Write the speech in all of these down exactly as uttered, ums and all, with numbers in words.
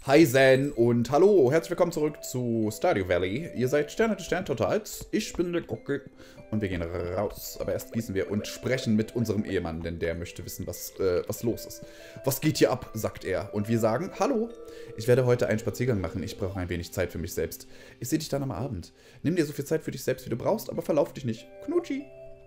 Hi Zen und hallo, herzlich willkommen zurück zu Stardew Valley. Ihr seid Sterne des Sterntotals, ich bin der Gockel und wir gehen raus. Aber erst gießen wir und sprechen mit unserem Ehemann, denn der möchte wissen, was, äh, was los ist. Was geht hier ab, sagt er. Und wir sagen, hallo, ich werde heute einen Spaziergang machen, ich brauche ein wenig Zeit für mich selbst. Ich sehe dich dann am Abend. Nimm dir so viel Zeit für dich selbst, wie du brauchst, aber verlauf dich nicht. Knutschi.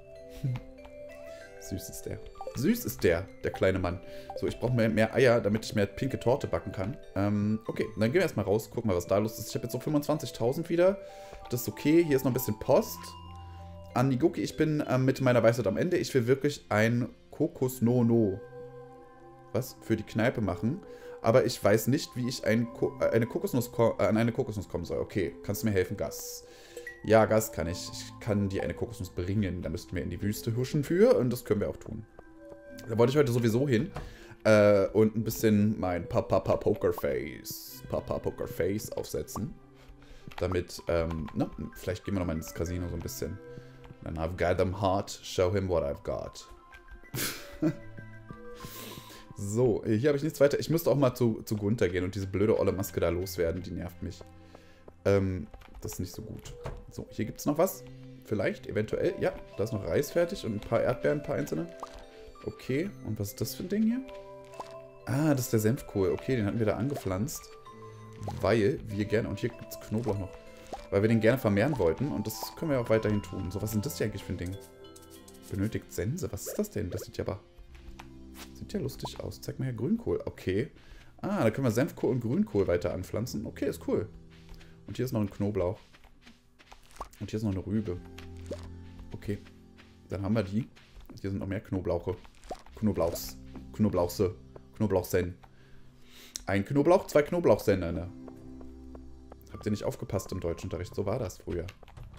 Süß ist der. Süß ist der, der kleine Mann. So, ich brauche mehr, mehr Eier, damit ich mehr pinke Torte backen kann. Ähm, okay, dann gehen wir erstmal raus, gucken mal, was da los ist. Ich habe jetzt so fünfundzwanzigtausend wieder. Das ist okay. Hier ist noch ein bisschen Post. An Niguki, ich bin ähm, mit meiner Weisheit am Ende. Ich will wirklich ein Kokos-No-No. Was? Für die Kneipe machen. Aber ich weiß nicht, wie ich ein Ko äh, eine Kokosnuss äh, an eine Kokosnuss kommen soll. Okay, kannst du mir helfen, Gas? Ja, Gas kann ich. Ich kann dir eine Kokosnuss bringen. Da müssten wir in die Wüste huschen für. Und das können wir auch tun. Da wollte ich heute sowieso hin. Äh, und ein bisschen mein Papa-Poker-Face. Papa-Poker-Face aufsetzen. Damit, ähm, ne? Vielleicht gehen wir nochmal ins Casino so ein bisschen. Then I've got them hot. Show him what I've got. So, hier habe ich nichts weiter. Ich müsste auch mal zu, zu Gunther gehen und diese blöde olle Maske da loswerden. Die nervt mich. Ähm, das ist nicht so gut. So, hier gibt es noch was. Vielleicht, eventuell. Ja, da ist noch Reis fertig und ein paar Erdbeeren, ein paar einzelne. Okay, und was ist das für ein Ding hier? Ah, das ist der Senfkohl. Okay, den hatten wir da angepflanzt. Weil wir gerne... Und hier gibt es Knoblauch noch. Weil wir den gerne vermehren wollten. Und das können wir auch weiterhin tun. So, was sind das hier eigentlich für ein Ding? Benötigt Sense. Was ist das denn? Das sieht ja aber... Sieht ja lustig aus. Zeig mal hier Grünkohl. Okay. Ah, da können wir Senfkohl und Grünkohl weiter anpflanzen. Okay, ist cool. Und hier ist noch ein Knoblauch. Und hier ist noch eine Rübe. Okay. Dann haben wir die. Hier sind noch mehr Knoblauche. Knoblauchs. Knoblauchse. Knoblauchsen. Ein Knoblauch, zwei Knoblauchsender, ne? Habt ihr nicht aufgepasst im Deutschunterricht? So war das früher.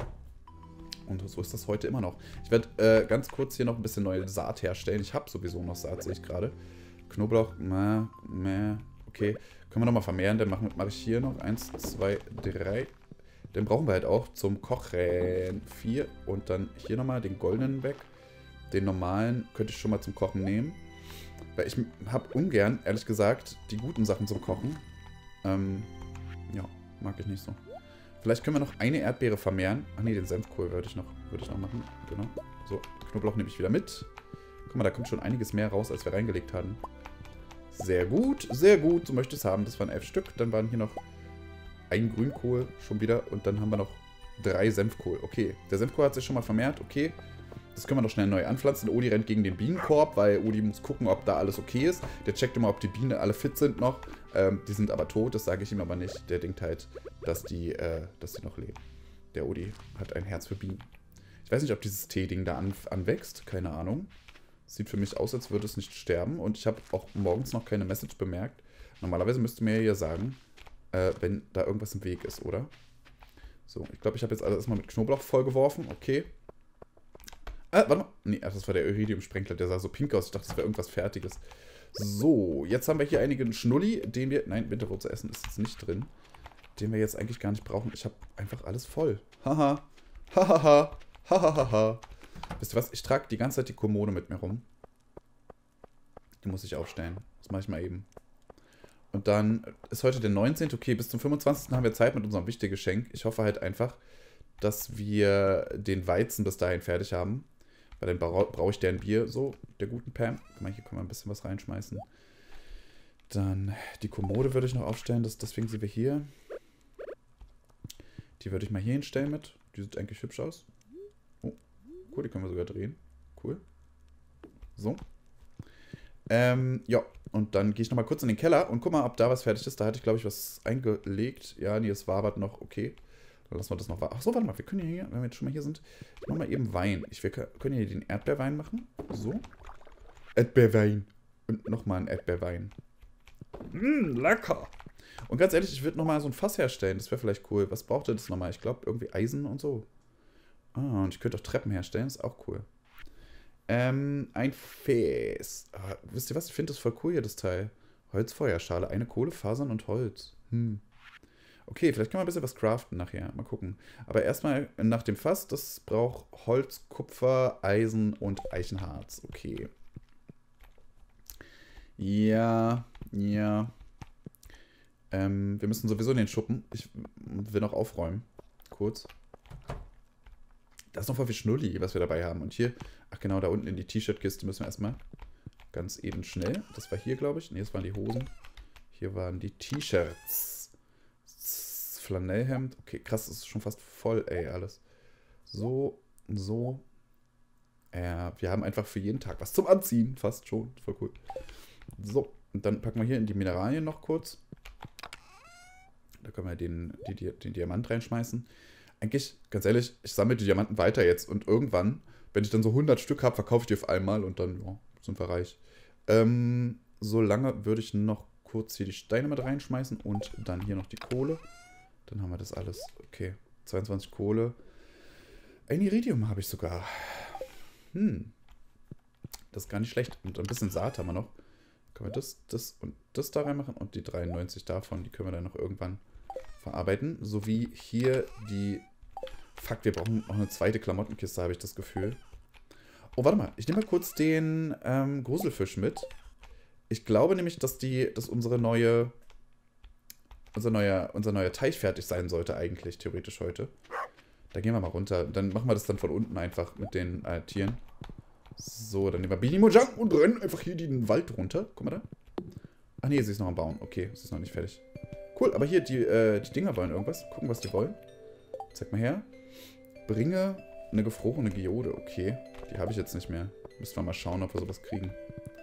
Und so ist das heute immer noch. Ich werde äh, ganz kurz hier noch ein bisschen neue Saat herstellen. Ich habe sowieso noch Saat, sehe ich gerade. Knoblauch, meh, meh. Okay, können wir nochmal vermehren. Dann mache mach ich hier noch eins, zwei, drei. Den brauchen wir halt auch zum Kochen. Vier. Und dann hier nochmal den goldenen weg. Den normalen könnte ich schon mal zum Kochen nehmen. Weil ich habe ungern, ehrlich gesagt, die guten Sachen zum Kochen. Ähm, ja, mag ich nicht so. Vielleicht können wir noch eine Erdbeere vermehren. Ach nee, den Senfkohl würde ich noch, würde ich noch machen. Genau. So, Knoblauch nehme ich wieder mit. Guck mal, da kommt schon einiges mehr raus, als wir reingelegt hatten. Sehr gut, sehr gut. So möchte ich es haben. Das waren elf Stück. Dann waren hier noch ein Grünkohl schon wieder. Und dann haben wir noch drei Senfkohl. Okay, der Senfkohl hat sich schon mal vermehrt. Okay. Das können wir noch schnell neu anpflanzen. Odi rennt gegen den Bienenkorb, weil Odi muss gucken, ob da alles okay ist. Der checkt immer, ob die Bienen alle fit sind noch. Ähm, die sind aber tot, das sage ich ihm aber nicht. Der denkt halt, dass die, äh, dass die noch leben. Der Odi hat ein Herz für Bienen. Ich weiß nicht, ob dieses Tee-Ding da an, anwächst. Keine Ahnung. Sieht für mich aus, als würde es nicht sterben. Und ich habe auch morgens noch keine Message bemerkt. Normalerweise müsste mir ja sagen, äh, wenn da irgendwas im Weg ist, oder? So, ich glaube, ich habe jetzt alles erstmal mit Knoblauch vollgeworfen. Okay. Ah, warte mal. Nee, das war der Iridium-Sprenkler. Der sah so pink aus. Ich dachte, das wäre irgendwas Fertiges. So, jetzt haben wir hier einigen Schnulli, den wir... Nein, Winterwurzel essen ist jetzt nicht drin. Den wir jetzt eigentlich gar nicht brauchen. Ich habe einfach alles voll. Haha. Hahaha. Hahaha. Wisst ihr was? Ich trage die ganze Zeit die Kommode mit mir rum. Die muss ich aufstellen. Das mache ich mal eben. Und dann ist heute der neunzehnte Okay, bis zum fünfundzwanzigsten haben wir Zeit mit unserem wichtigen Geschenk. Ich hoffe halt einfach, dass wir den Weizen bis dahin fertig haben. Weil dann bra brauche ich deren Bier, so, der guten Pam. Guck mal, hier können wir ein bisschen was reinschmeißen. Dann die Kommode würde ich noch aufstellen, das, deswegen sind wir hier. Die würde ich mal hier hinstellen mit. Die sieht eigentlich hübsch aus. Oh, cool, die können wir sogar drehen. Cool. So. Ähm, ja, und dann gehe ich nochmal kurz in den Keller und guck mal, ob da was fertig ist. Da hatte ich, glaube ich, was eingelegt. Ja, nee, es wabert noch, okay. Dann lassen wir das noch. Ach so, warte mal, wir können hier, wenn wir jetzt schon mal hier sind, ich mache mal eben Wein. Ich, wir können hier den Erdbeerwein machen. So. Erdbeerwein. Und nochmal einen Erdbeerwein. Mmm, lecker. Und ganz ehrlich, ich würde nochmal so ein Fass herstellen. Das wäre vielleicht cool. Was braucht ihr das nochmal? Ich glaube, irgendwie Eisen und so. Ah, und ich könnte auch Treppen herstellen. Das ist auch cool. Ähm, ein Fäß. Ah, wisst ihr was? Ich finde das voll cool hier, das Teil. Holzfeuerschale. Eine Kohle, Fasern und Holz. Hm. Okay, vielleicht können wir ein bisschen was craften nachher. Mal gucken. Aber erstmal nach dem Fass, das braucht Holz, Kupfer, Eisen und Eichenharz. Okay. Ja, ja. Ähm, wir müssen sowieso in den Schuppen. Ich will noch aufräumen. Kurz. Da ist noch voll viel Schnulli, was wir dabei haben. Und hier, ach genau, da unten in die T-Shirt-Kiste müssen wir erstmal ganz eben schnell. Das war hier, glaube ich. Ne, das waren die Hosen. Hier waren die T-Shirts. Flanellhemd. Okay, krass, das ist schon fast voll, ey, alles. So, so. Ja, wir haben einfach für jeden Tag was zum Anziehen. Fast schon. Voll cool. So, und dann packen wir hier in die Mineralien noch kurz. Da können wir den, die, den Diamant reinschmeißen. Eigentlich, ganz ehrlich, ich sammle die Diamanten weiter jetzt. Und irgendwann, wenn ich dann so hundert Stück habe, verkaufe ich die auf einmal und dann, ja, sind wir reich. Ähm, solange würde ich noch kurz hier die Steine mit reinschmeißen und dann hier noch die Kohle. Dann haben wir das alles. Okay, zweiundzwanzig Kohle. Ein Iridium habe ich sogar. Hm. Das ist gar nicht schlecht. Und ein bisschen Saat haben wir noch. Können wir das, das und das da reinmachen. Und die dreiundneunzig davon, die können wir dann noch irgendwann verarbeiten. Sowie hier die... Fuck, wir brauchen noch eine zweite Klamottenkiste, habe ich das Gefühl. Oh, warte mal. Ich nehme mal kurz den ähm, Gruselfisch mit. Ich glaube nämlich, dass die, dass unsere neue... Unser neuer, unser neuer Teich fertig sein sollte eigentlich, theoretisch heute. Da gehen wir mal runter. Dann machen wir das dann von unten einfach mit den äh, Tieren. So, dann nehmen wir Beanie Mojang und rennen einfach hier den Wald runter. Guck mal da. Ach nee, sie ist noch am Bauen. Okay, sie ist noch nicht fertig. Cool, aber hier, die, äh, die Dinger wollen irgendwas. Gucken, was die wollen. Zeig mal her. Bringe eine gefrorene Geode. Okay, die habe ich jetzt nicht mehr. Müssen wir mal schauen, ob wir sowas kriegen.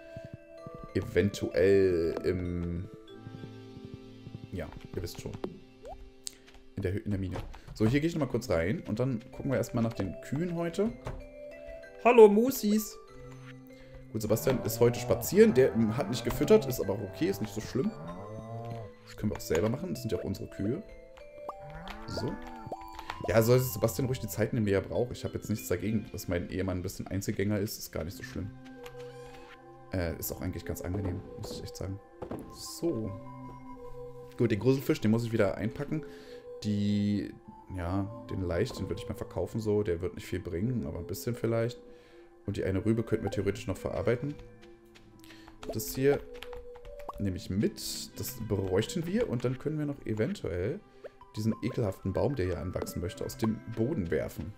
Eventuell im... Ja, ihr wisst schon. In der, in der Mine. So, hier gehe ich nochmal kurz rein. Und dann gucken wir erstmal nach den Kühen heute. Hallo, Musis. Gut, Sebastian ist heute spazieren. Der hat nicht gefüttert, ist aber auch okay, ist nicht so schlimm. Das können wir auch selber machen. Das sind ja auch unsere Kühe. So. Ja, soll Sebastian ruhig die Zeit nehmen, die er braucht. Ich habe jetzt nichts dagegen, dass mein Ehemann ein bisschen Einzelgänger ist. Ist gar nicht so schlimm. Äh, ist auch eigentlich ganz angenehm, muss ich echt sagen. So. Gut, den Gruselfisch, den muss ich wieder einpacken. Die, ja, den Leicht, den würde ich mal verkaufen so. Der wird nicht viel bringen, aber ein bisschen vielleicht. Und die eine Rübe könnten wir theoretisch noch verarbeiten. Das hier nehme ich mit. Das bräuchten wir. Und dann können wir noch eventuell diesen ekelhaften Baum, der hier anwachsen möchte, aus dem Boden werfen.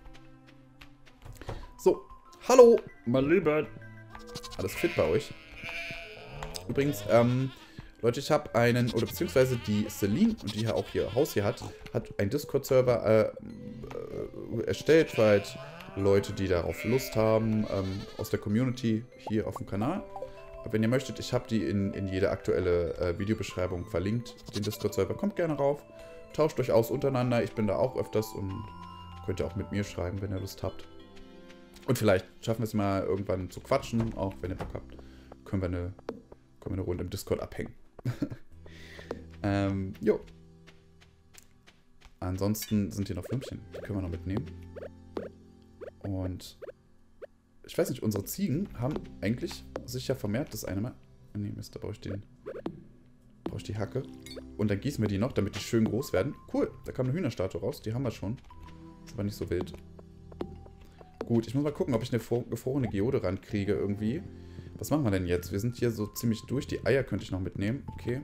So, hallo, mein Lieber. Alles fit bei euch? Übrigens, ähm... Leute, ich habe einen, oder beziehungsweise die Celine, die ja auch ihr Haus hier hat, hat einen Discord-Server äh, äh, erstellt, für halt Leute, die darauf Lust haben, ähm, aus der Community hier auf dem Kanal. Wenn ihr möchtet, ich habe die in, in jede aktuelle äh, Videobeschreibung verlinkt, den Discord-Server. Kommt gerne rauf, tauscht euch aus untereinander, ich bin da auch öfters und könnt ihr auch mit mir schreiben, wenn ihr Lust habt. Und vielleicht schaffen wir es mal irgendwann zu quatschen, auch wenn ihr Bock habt. Können wir eine, können wir eine Runde im Discord abhängen. ähm, jo. Ansonsten sind hier noch Flämmchen. Die können wir noch mitnehmen. Und ich weiß nicht, unsere Ziegen haben eigentlich sich ja vermehrt das eine Mal. Nee, Mist, da brauche ich den. Brauche ich die Hacke. Und dann gießen wir die noch, damit die schön groß werden. Cool, da kam eine Hühnerstatue raus. Die haben wir schon. Ist aber nicht so wild. Gut, ich muss mal gucken, ob ich eine gefrorene Geode rankriege irgendwie. Was machen wir denn jetzt? Wir sind hier so ziemlich durch. Die Eier könnte ich noch mitnehmen. Okay.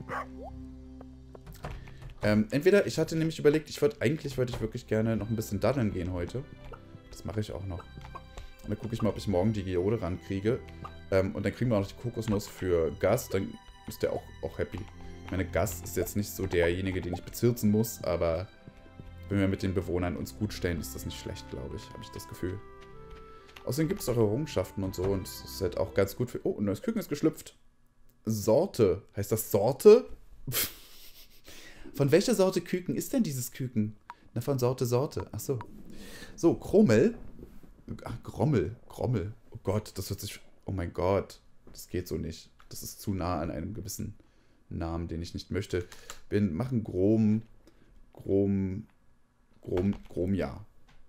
Ähm, entweder, ich hatte nämlich überlegt, ich wollte, eigentlich wollte ich wirklich gerne noch ein bisschen daddeln gehen heute. Das mache ich auch noch. Und dann gucke ich mal, ob ich morgen die Geode rankriege. Ähm, und dann kriegen wir auch noch die Kokosnuss für Gus. Dann ist der auch, auch happy. Ich meine, Gus ist jetzt nicht so derjenige, den ich bezirzen muss, aber wenn wir mit den Bewohnern uns gut stellen, ist das nicht schlecht, glaube ich. Habe ich das Gefühl. Außerdem gibt es auch Errungenschaften und so und es ist halt auch ganz gut für... Oh, ein neues Küken ist geschlüpft. Sorte. Heißt das Sorte? Von welcher Sorte Küken ist denn dieses Küken? Na, von Sorte Sorte. Achso. So, Krommel. Ach, Grommel. Grommel. Oh Gott, das hört sich... Oh mein Gott. Das geht so nicht. Das ist zu nah an einem gewissen Namen, den ich nicht möchte. Wir machen Grom... Grom... Grom... Gromja.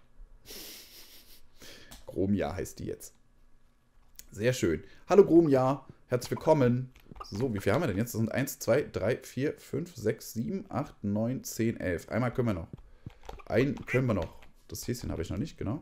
Gromja heißt die jetzt. Sehr schön. Hallo Gromja, herzlich willkommen. So, wie viel haben wir denn jetzt? Das sind eins, zwei, drei, vier, fünf, sechs, sieben, acht, neun, zehn, elf. Einmal können wir noch. Einen können wir noch. Das Häschen habe ich noch nicht, genau.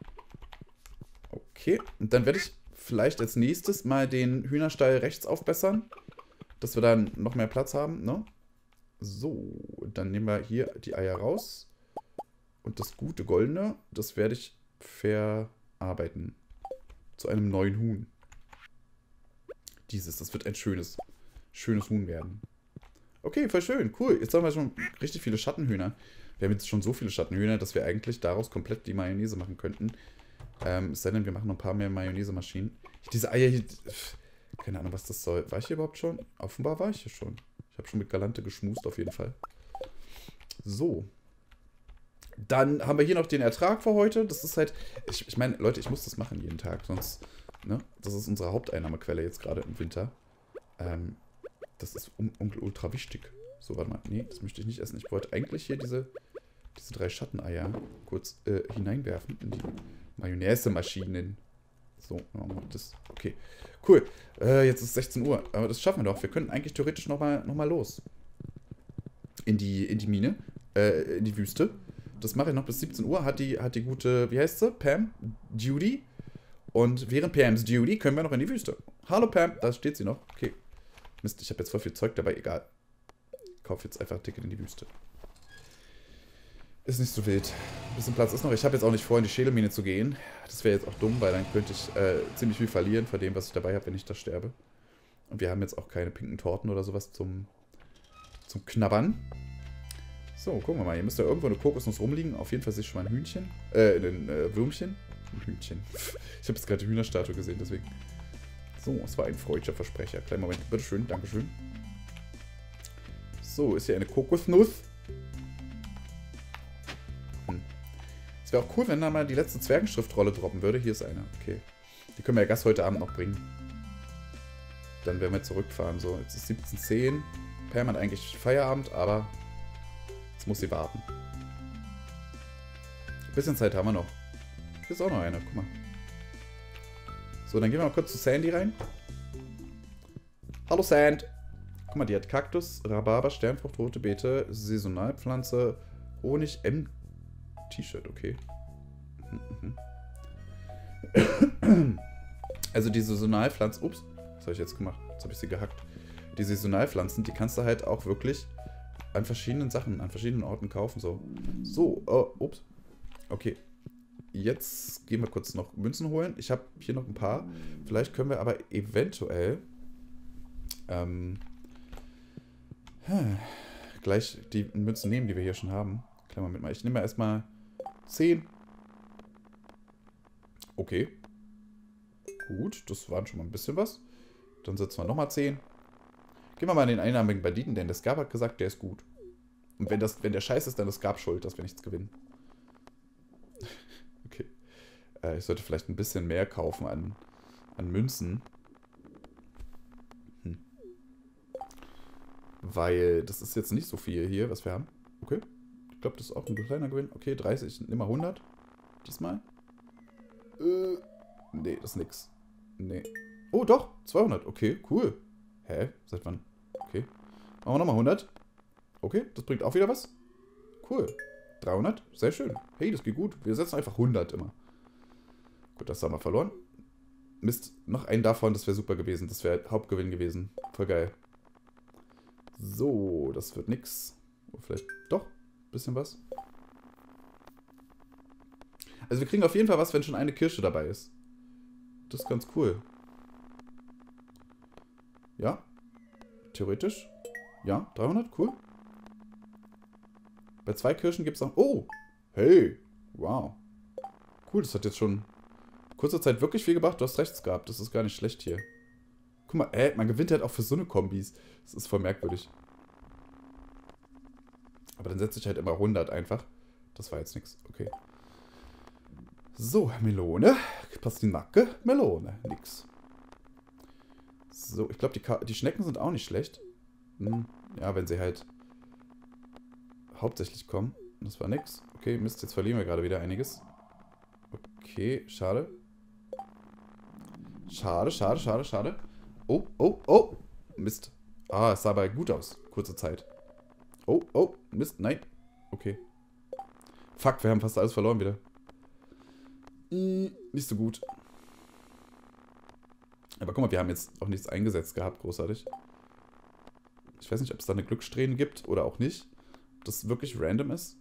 Okay, und dann werde ich vielleicht als nächstes mal den Hühnerstall rechts aufbessern, dass wir dann noch mehr Platz haben, ne? So, dann nehmen wir hier die Eier raus. Und das gute Goldene, das werde ich verarbeiten. Zu einem neuen Huhn. Dieses, das wird ein schönes, schönes Huhn werden. Okay, voll schön, cool. Jetzt haben wir schon richtig viele Schattenhühner. Wir haben jetzt schon so viele Schattenhühner, dass wir eigentlich daraus komplett die Mayonnaise machen könnten. Ähm, es sei denn, wir machen noch ein paar mehr Mayonnaise-Maschinen. Diese Eier hier... Keine Ahnung, was das soll. War ich hier überhaupt schon? Offenbar war ich hier schon. Ich habe schon mit Galante geschmust, auf jeden Fall. So. Dann haben wir hier noch den Ertrag für heute. Das ist halt... Ich, ich meine, Leute, ich muss das machen jeden Tag. Sonst... Ne? Das ist unsere Haupteinnahmequelle jetzt gerade im Winter. Ähm, das ist um, um, ultra wichtig. So, warte mal. Nee, das möchte ich nicht essen. Ich wollte eigentlich hier diese, diese drei Schatteneier kurz äh, hineinwerfen in die Mayonnaise-Maschinen. So, machen wir das. Okay, cool. Äh, jetzt ist sechzehn Uhr. Aber das schaffen wir doch. Wir könnten eigentlich theoretisch nochmal noch mal los. In die, in die Mine. Äh, in die Wüste. Das mache ich noch bis siebzehn Uhr. Hat die, hat die gute, wie heißt sie? Pam? Judy. Und während Pams Duty können wir noch in die Wüste. Hallo Pam, da steht sie noch. Okay. Mist, ich habe jetzt voll viel Zeug dabei. Egal. Ich kaufe jetzt einfach ein Ticket in die Wüste. Ist nicht so wild. Ein bisschen Platz ist noch. Ich habe jetzt auch nicht vor, in die Schädelmine zu gehen. Das wäre jetzt auch dumm, weil dann könnte ich äh, ziemlich viel verlieren von dem, was ich dabei habe, wenn ich da sterbe. Und wir haben jetzt auch keine pinken Torten oder sowas zum, zum Knabbern. So, gucken wir mal. Hier müsste irgendwo eine Kokosnuss rumliegen. Auf jeden Fall sehe ich schon mal ein Hühnchen. Äh, ein äh, Würmchen. Ein Hühnchen. Ich habe jetzt gerade die Hühnerstatue gesehen, deswegen. So, es war ein freudscher Versprecher. Kleinen Moment, bitteschön, dankeschön. So, ist hier eine Kokosnuss. Hm. Es wäre auch cool, wenn da mal die letzte Zwergenschriftrolle droppen würde. Hier ist eine, okay. Die können wir ja Gast heute Abend noch bringen. Dann werden wir zurückfahren. So, jetzt ist siebzehn Uhr zehn. Pam hat eigentlich Feierabend, aber jetzt muss sie warten. Ein bisschen Zeit haben wir noch. Hier ist auch noch einer, guck mal. So, dann gehen wir mal kurz zu Sandy rein. Hallo Sand. Guck mal, die hat Kaktus, Rhabarber, Sternfrucht, rote Beete, Saisonalpflanze, Honig, M... T-Shirt, okay. Also die Saisonalpflanzen... Ups, was habe ich jetzt gemacht? Jetzt habe ich sie gehackt. Die Saisonalpflanzen, die kannst du halt auch wirklich an verschiedenen Sachen, an verschiedenen Orten kaufen. So, so oh, ups. Okay. Jetzt gehen wir kurz noch Münzen holen. Ich habe hier noch ein paar. Vielleicht können wir aber eventuell ähm, gleich die Münzen nehmen, die wir hier schon haben. Kleinen Moment mal. Ich nehme erstmal zehn. Okay. Gut, das waren schon mal ein bisschen was. Dann setzen wir nochmal zehn. Gehen wir mal in den einnahmigen Banditen, denn der Scarp hat gesagt, der ist gut. Und wenn, das, wenn der scheiße ist, dann ist Scarp schuld, dass wir nichts gewinnen. Okay. Äh, ich sollte vielleicht ein bisschen mehr kaufen an, an Münzen. Hm. Weil das ist jetzt nicht so viel hier, was wir haben. Okay. Ich glaube, das ist auch ein kleiner Gewinn. Okay, dreißig, nimm mal hundert. Diesmal. Äh, nee, das ist nix. Nee. Oh, doch, zweihundert. Okay, cool. Hä? Seit wann? Okay. Machen wir nochmal hundert. Okay, das bringt auch wieder was. Cool. dreihundert. Sehr schön. Hey, das geht gut. Wir setzen einfach hundert immer. Gut, das haben wir verloren. Mist, noch einen davon, das wäre super gewesen. Das wäre Hauptgewinn gewesen. Voll geil. So, das wird nix. Vielleicht doch. Bisschen was. Also wir kriegen auf jeden Fall was, wenn schon eine Kirsche dabei ist. Das ist ganz cool. Ja. Theoretisch. Ja, dreihundert, cool. Bei zwei Kirschen gibt es noch... Oh! Hey! Wow. Cool, das hat jetzt schon kurze Zeit wirklich viel gebracht. Du hast recht gehabt. Das ist gar nicht schlecht hier. Guck mal, ey, man gewinnt halt auch für so eine Kombis. Das ist voll merkwürdig. Aber dann setze ich halt immer hundert einfach. Das war jetzt nichts. Okay. So, Melone. Pastinake, Melone. Nix. So, ich glaube, die, die Schnecken sind auch nicht schlecht. Hm, ja, wenn sie halt hauptsächlich kommen. Das war nix. Okay, Mist, jetzt verlieren wir gerade wieder einiges. Okay, schade. Schade, schade, schade, schade. Oh, oh, oh. Mist. Ah, es sah aber gut aus. Kurze Zeit. Oh, oh, Mist, nein. Okay. Fuck, wir haben fast alles verloren wieder. Hm, nicht so gut. Aber guck mal, wir haben jetzt auch nichts eingesetzt gehabt, großartig. Ich weiß nicht, ob es da eine Glückssträhne gibt oder auch nicht. Ob das wirklich random ist.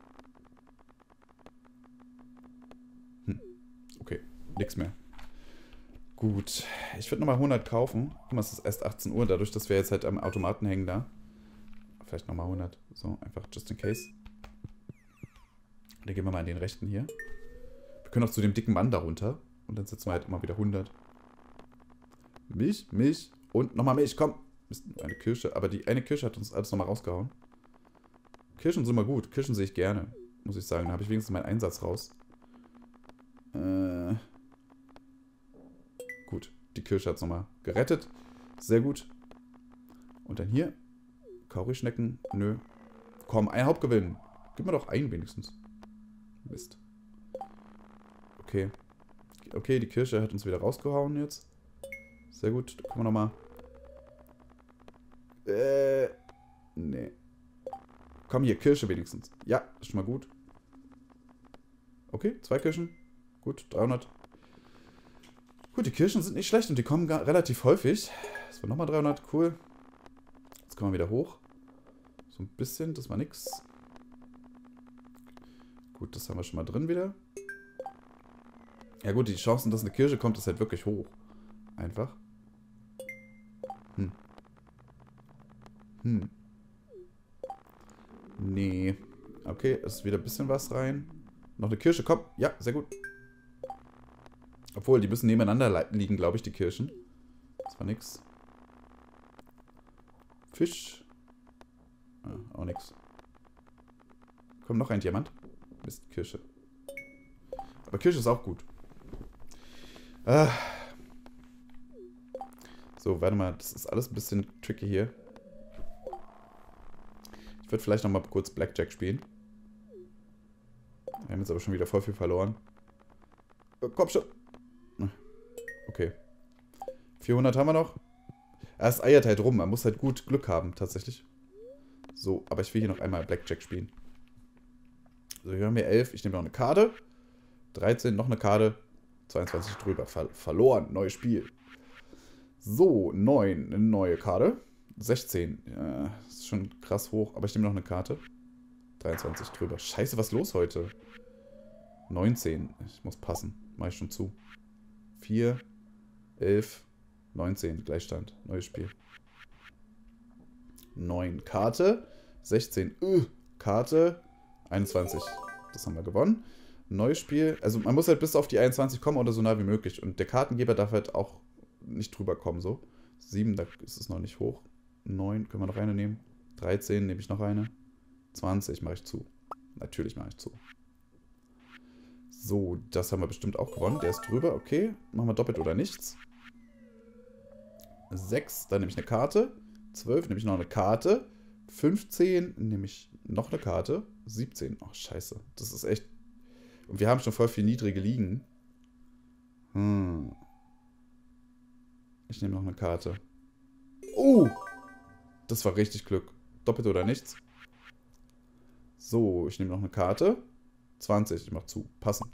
Hm. Okay, nix mehr. Gut, ich würde nochmal hundert kaufen. Guck mal, es ist erst achtzehn Uhr, dadurch, dass wir jetzt halt am Automaten hängen da. Vielleicht nochmal hundert. So, einfach just in case. Dann gehen wir mal in den rechten hier. Wir können auch zu dem dicken Mann darunter. Und dann setzen wir halt immer wieder hundert. Milch, Milch und nochmal Milch. Komm. Mist, eine Kirsche. Aber die eine Kirsche hat uns alles nochmal rausgehauen. Kirschen sind immer gut. Kirschen sehe ich gerne. Muss ich sagen. Da habe ich wenigstens meinen Einsatz raus. Äh. Gut. Die Kirsche hat es nochmal gerettet. Sehr gut. Und dann hier. Kaurischnecken. Nö. Komm, ein Hauptgewinn. Gib mir doch einen wenigstens. Mist. Okay. Okay, die Kirsche hat uns wieder rausgehauen jetzt. Sehr gut. Da können wir nochmal. Äh. Nee. Komm hier, Kirsche wenigstens. Ja, ist schon mal gut. Okay, zwei Kirschen. Gut, dreihundert. Gut, die Kirschen sind nicht schlecht und die kommen gar relativ häufig. Das war nochmal dreihundert, cool. Jetzt kommen wir wieder hoch. So ein bisschen, das war nix. Gut, das haben wir schon mal drin wieder. Ja gut, die Chancen, dass eine Kirsche kommt, ist halt wirklich hoch. Einfach. Hm. Hm. Nee. Okay, ist wieder ein bisschen was rein. Noch eine Kirsche, komm. Ja, sehr gut. Obwohl, die müssen nebeneinander liegen, glaube ich, die Kirschen. Das war nix. Fisch. Ah, auch nix. Komm, noch ein Diamant. Mist, Kirsche. Aber Kirsche ist auch gut. Ah. So, warte mal. Das ist alles ein bisschen tricky hier. Ich würde vielleicht nochmal kurz Blackjack spielen. Wir haben jetzt aber schon wieder voll viel verloren. Oh, komm schon. Okay. vierhundert haben wir noch. Ja, es eiert halt rum. Man muss halt gut Glück haben, tatsächlich. So, aber ich will hier noch einmal Blackjack spielen. So, hier haben wir elf. Ich nehme noch eine Karte. dreizehn, noch eine Karte. zweiundzwanzig drüber. Ver verloren. Neues Spiel. So, neun. Eine neue Karte. sechzehn. Ja, ist schon krass hoch. Aber ich nehme noch eine Karte. dreiundzwanzig drüber. Scheiße, was ist los heute? neunzehn. Ich muss passen. Mach ich schon zu. vier. elf. neunzehn. Gleichstand. Neues Spiel. neun. Karte. sechzehn. Uh, Karte. einundzwanzig. Das haben wir gewonnen. Neues Spiel. Also man muss halt bis auf die einundzwanzig kommen oder so nah wie möglich. Und der Kartengeber darf halt auch nicht drüber kommen. So. sieben, da ist es noch nicht hoch. neun, können wir noch eine nehmen. dreizehn, nehme ich noch eine. zwanzig mache ich zu. Natürlich mache ich zu. So, das haben wir bestimmt auch gewonnen. Der ist drüber, okay. Machen wir doppelt oder nichts. sechs, dann nehme ich eine Karte. zwölf, nehme ich noch eine Karte. fünfzehn, nehme ich noch eine Karte. siebzehn, ach scheiße. Das ist echt... Und wir haben schon voll viel niedrige liegen. Hm. Ich nehme noch eine Karte. Oh! Das war richtig Glück. Doppelt oder nichts. So, ich nehme noch eine Karte. zwanzig, ich mache zu. Passen.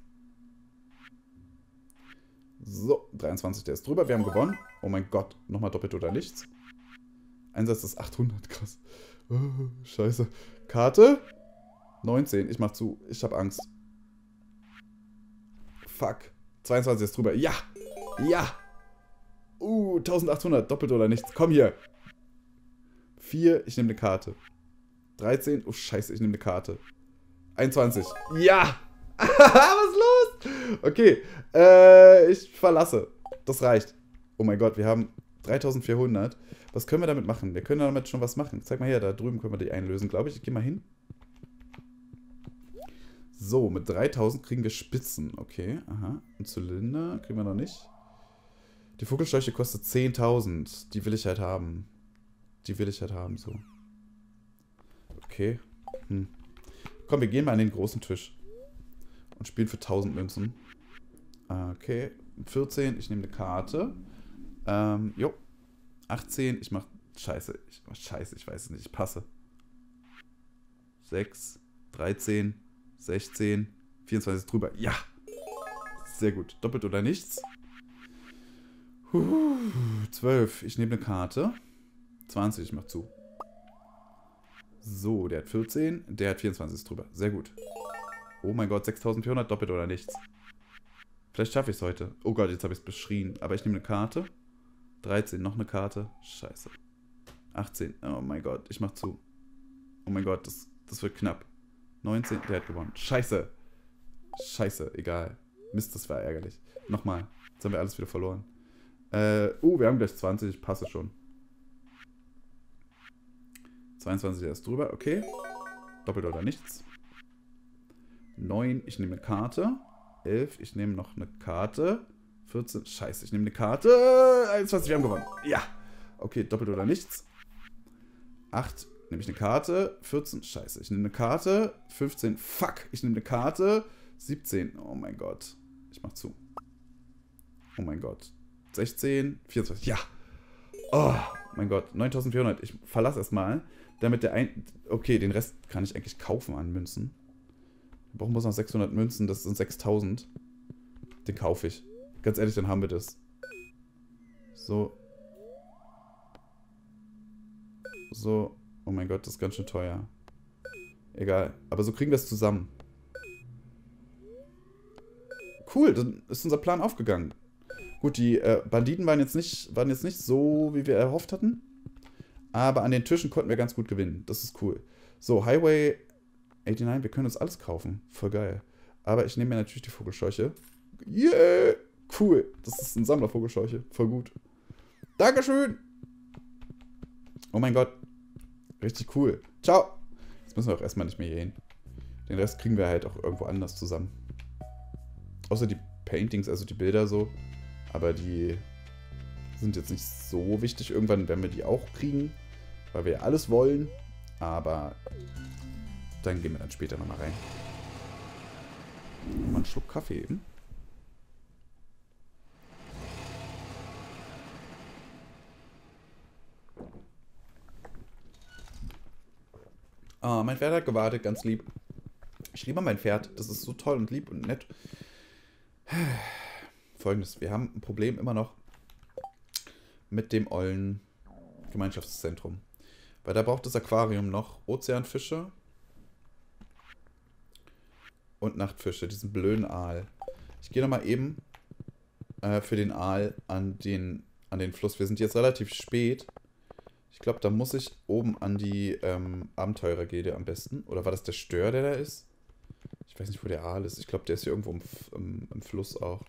So, dreiundzwanzig, der ist drüber. Wir haben gewonnen. Oh mein Gott, nochmal doppelt oder nichts. Einsatz ist achthundert, krass. Oh, scheiße. Karte. neunzehn, ich mach zu. Ich habe Angst. Fuck. zweiundzwanzig ist drüber. Ja! Ja! Uh, eintausendachthundert, doppelt oder nichts. Komm hier. vier, ich nehme eine Karte. dreizehn, oh scheiße, ich nehme eine Karte. einundzwanzig. Ja! Was ist los? Okay, äh, ich verlasse. Das reicht. Oh mein Gott, wir haben dreitausendvierhundert. Was können wir damit machen? Wir können damit schon was machen. Zeig mal her, da drüben können wir die einlösen, glaube ich. Ich gehe mal hin. So, mit dreitausend kriegen wir Spitzen. Okay, aha. Ein Zylinder kriegen wir noch nicht. Die Vogelscheuche kostet zehntausend. Die will ich halt haben. Die will ich halt haben, so. Okay. Hm. Komm, wir gehen mal an den großen Tisch. Und spielen für tausend Münzen. Okay. vierzehn, ich nehme eine Karte. Ähm, jo. achtzehn, ich mach... Scheiße, ich mach Scheiße, ich weiß es nicht, ich passe. sechs, dreizehn, sechzehn, vierundzwanzig drüber. Ja! Sehr gut. Doppelt oder nichts. zwölf, ich nehme eine Karte. zwanzig, ich mach zu. So, der hat vierzehn, der hat vierundzwanzig, ist drüber. Sehr gut. Oh mein Gott, sechstausendvierhundert doppelt oder nichts. Vielleicht schaffe ich es heute. Oh Gott, jetzt habe ich es beschrien. Aber ich nehme eine Karte. dreizehn, noch eine Karte. Scheiße. achtzehn, oh mein Gott, ich mach zu. Oh mein Gott, das, das wird knapp. neunzehn, der hat gewonnen. Scheiße. Scheiße, egal. Mist, das war ärgerlich. Nochmal. Jetzt haben wir alles wieder verloren. Äh, uh, wir haben gleich zwanzig, ich passe schon. zweiundzwanzig, der ist drüber, okay. Doppelt oder nichts. neun, ich nehme eine Karte. elf, ich nehme noch eine Karte. vierzehn, scheiße, ich nehme eine Karte. einundzwanzig, wir haben gewonnen. Ja. Okay, doppelt oder nichts. acht, nehme ich eine Karte. vierzehn, scheiße, ich nehme eine Karte. fünfzehn, fuck, ich nehme eine Karte. siebzehn, oh mein Gott. Ich mach zu. Oh mein Gott. sechzehn, vierundzwanzig, ja. Oh mein Gott, neuntausendvierhundert. Ich verlasse erstmal. Damit der ein... Okay, den Rest kann ich eigentlich kaufen an Münzen. Wir brauchen bloß noch sechshundert Münzen, das sind sechstausend. Den kaufe ich. Ganz ehrlich, dann haben wir das. So. So. Oh mein Gott, das ist ganz schön teuer. Egal. Aber so kriegen wir es zusammen. Cool, dann ist unser Plan aufgegangen. Gut, die äh, Banditen waren jetzt, nicht, waren jetzt nicht so, wie wir erhofft hatten. Aber an den Tischen konnten wir ganz gut gewinnen. Das ist cool. So, Highway neunundachtzig, wir können uns alles kaufen. Voll geil. Aber ich nehme mir natürlich die Vogelscheuche. Yeah! Cool. Das ist ein Sammlervogelscheuche. Voll gut. Dankeschön! Oh mein Gott. Richtig cool. Ciao! Jetzt müssen wir auch erstmal nicht mehr hier hin. Den Rest kriegen wir halt auch irgendwo anders zusammen. Außer die Paintings, also die Bilder so. Aber die sind jetzt nicht so wichtig. Irgendwann werden wir die auch kriegen. Weil wir ja alles wollen. Aber dann gehen wir dann später nochmal rein. Mal einen Schluck Kaffee eben. Ah, mein Pferd hat gewartet, ganz lieb. Ich liebe mein Pferd. Das ist so toll und lieb und nett. Folgendes, wir haben ein Problem immer noch mit dem ollen Gemeinschaftszentrum. Weil da braucht das Aquarium noch Ozeanfische und Nachtfische, diesen blöden Aal. Ich gehe nochmal eben äh, für den Aal an den, an den Fluss. Wir sind jetzt relativ spät. Ich glaube, da muss ich oben an die ähm, Abenteurergilde am besten. Oder war das der Stör, der da ist? Ich weiß nicht, wo der Aal ist. Ich glaube, der ist hier irgendwo im, im, im Fluss auch.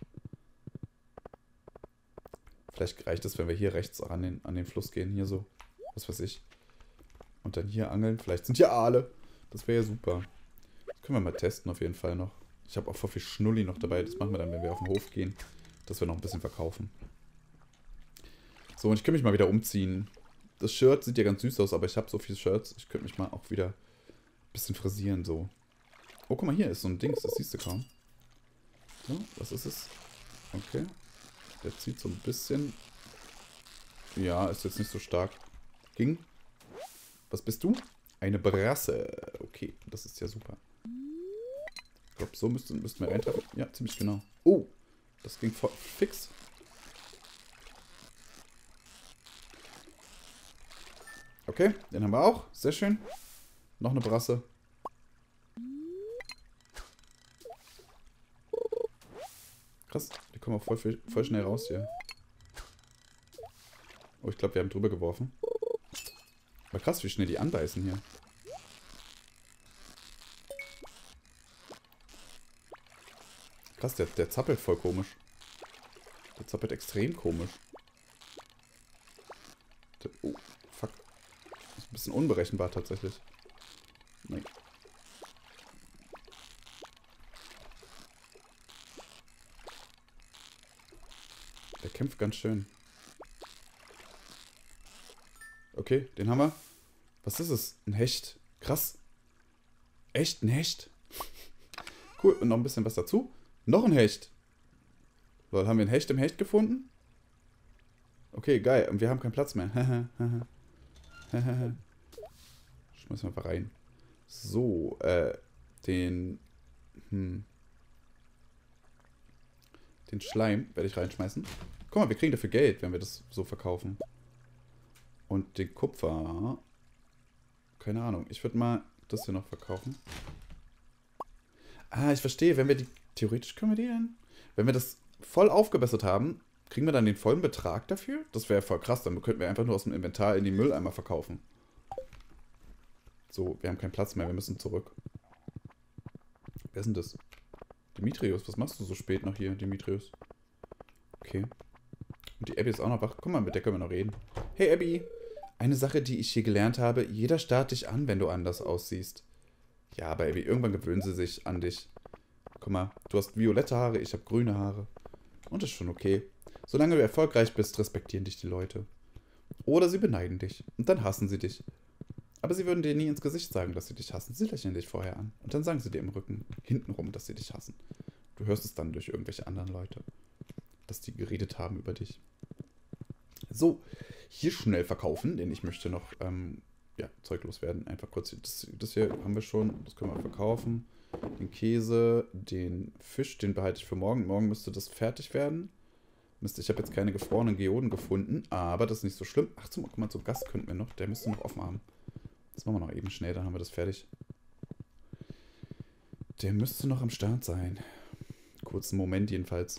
Vielleicht reicht es, wenn wir hier rechts an den, an den Fluss gehen. Hier so. Was weiß ich. Und dann hier angeln. Vielleicht sind hier Aale. Das wäre ja super. Das können wir mal testen auf jeden Fall noch. Ich habe auch voll viel Schnulli noch dabei. Das machen wir dann, wenn wir auf den Hof gehen. Dass wir noch ein bisschen verkaufen. So, und ich könnte mich mal wieder umziehen. Das Shirt sieht ja ganz süß aus, aber ich habe so viele Shirts. Ich könnte mich mal auch wieder ein bisschen frisieren, so. Oh, guck mal, hier ist so ein Dings. Das siehst du kaum. So, was ist es? Okay. Der zieht so ein bisschen. Ja, ist jetzt nicht so stark. Ging. Was bist du? Eine Brasse. Okay, das ist ja super. Ich glaube, so müssten, müssten wir reintreffen. Ja, ziemlich genau. Oh, das ging voll fix. Okay, den haben wir auch. Sehr schön. Noch eine Brasse. Krass, die kommen auch voll, voll schnell raus hier. Oh, ich glaube, wir haben drüber geworfen. Aber krass, wie schnell die anbeißen hier. Krass, der, der zappelt voll komisch. Der zappelt extrem komisch. Der, oh, fuck. Das ist ein bisschen unberechenbar tatsächlich. Nein. Der kämpft ganz schön. Okay, den haben wir. Was ist es? Ein Hecht. Krass. Echt ein Hecht? Cool, und noch ein bisschen was dazu. Noch ein Hecht. Lol, haben wir ein Hecht im Hecht gefunden? Okay, geil. Und wir haben keinen Platz mehr. Schmeißen wir einfach rein. So, äh, den, hm, den Schleim werde ich reinschmeißen. Guck mal, wir kriegen dafür Geld, wenn wir das so verkaufen. Und den Kupfer keine Ahnung. Ich würde mal das hier noch verkaufen. Ah, ich verstehe. Wenn wir die... Theoretisch können wir die denn... Wenn wir das voll aufgebessert haben, kriegen wir dann den vollen Betrag dafür? Das wäre voll krass. Dann könnten wir einfach nur aus dem Inventar in die Mülleimer verkaufen. So, wir haben keinen Platz mehr. Wir müssen zurück. Wer ist denn das? Dimitrios, was machst du so spät noch hier, Dimitrios? Okay. Und die Abby ist auch noch wach. Guck mal, mit der können wir noch reden. Hey, Abby. Eine Sache, die ich hier gelernt habe, jeder starrt dich an, wenn du anders aussiehst. Ja, aber Abby, irgendwann gewöhnen sie sich an dich. Guck mal, du hast violette Haare, ich habe grüne Haare. Und das ist schon okay. Solange du erfolgreich bist, respektieren dich die Leute. Oder sie beneiden dich. Und dann hassen sie dich. Aber sie würden dir nie ins Gesicht sagen, dass sie dich hassen. Sie lächeln dich vorher an. Und dann sagen sie dir im Rücken, hintenrum, dass sie dich hassen. Du hörst es dann durch irgendwelche anderen Leute. Dass die geredet haben über dich. So, hier schnell verkaufen, denn ich möchte noch ähm, ja, Zeug loswerden. Einfach kurz, das, das hier haben wir schon, das können wir verkaufen. Den Käse, den Fisch, den behalte ich für morgen. Morgen müsste das fertig werden. Mist, ich habe jetzt keine gefrorenen Geoden gefunden, aber das ist nicht so schlimm. Ach, zum, guck mal, so Gast könnten wir noch, der müsste noch offen haben. Das machen wir noch eben schnell, dann haben wir das fertig. Der müsste noch am Start sein. Kurzen Moment jedenfalls.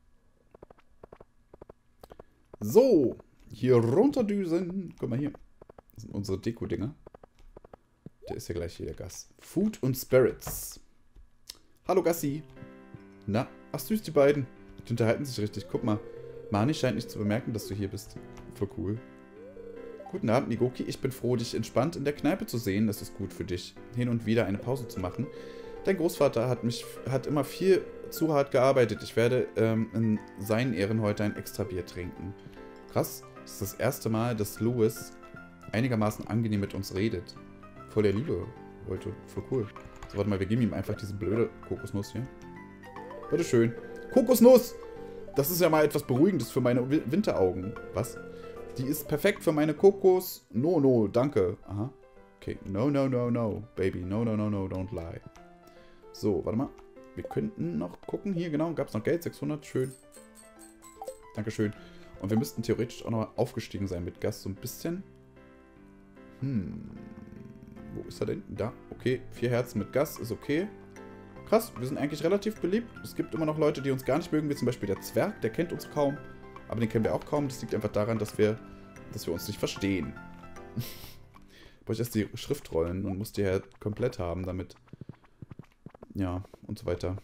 So, hier runterdüsen. Guck mal hier. Das sind unsere Deko-Dinger. Der ist ja gleich hier, der Gast. Food und Spirits. Hallo Gassi. Na, ach süß, die beiden. Die unterhalten sich richtig. Guck mal. Mani scheint nicht zu bemerken, dass du hier bist. Voll cool. Guten Abend, Nigoki. Ich bin froh, dich entspannt in der Kneipe zu sehen. Das ist gut für dich, hin und wieder eine Pause zu machen. Dein Großvater hat mich hat immer viel zu hart gearbeitet. Ich werde ähm, in seinen Ehren heute ein extra Bier trinken. Krass. Das ist das erste Mal, dass Louis einigermaßen angenehm mit uns redet. Voll der Liebe heute. Voll cool. So, warte mal, wir geben ihm einfach diese blöde Kokosnuss hier. Bitteschön. Kokosnuss! Das ist ja mal etwas Beruhigendes für meine Winteraugen. Was? Die ist perfekt für meine Kokos. No, no, danke. Aha. Okay. No, no, no, no. Baby. No, no, no, no, don't lie. So, warte mal. Wir könnten noch gucken. Hier, genau. Gab es noch Geld? sechshundert. Schön. Dankeschön. Und wir müssten theoretisch auch noch mal aufgestiegen sein mit Gas. So ein bisschen. Hm. Wo ist er denn? Da. Okay. Vier Herzen mit Gas ist okay. Krass. Wir sind eigentlich relativ beliebt. Es gibt immer noch Leute, die uns gar nicht mögen. Wie zum Beispiel der Zwerg. Der kennt uns kaum. Aber den kennen wir auch kaum. Das liegt einfach daran, dass wir, dass wir uns nicht verstehen. Brauche ich erst die Schriftrollen und muss die halt komplett haben, damit... Ja, und so weiter.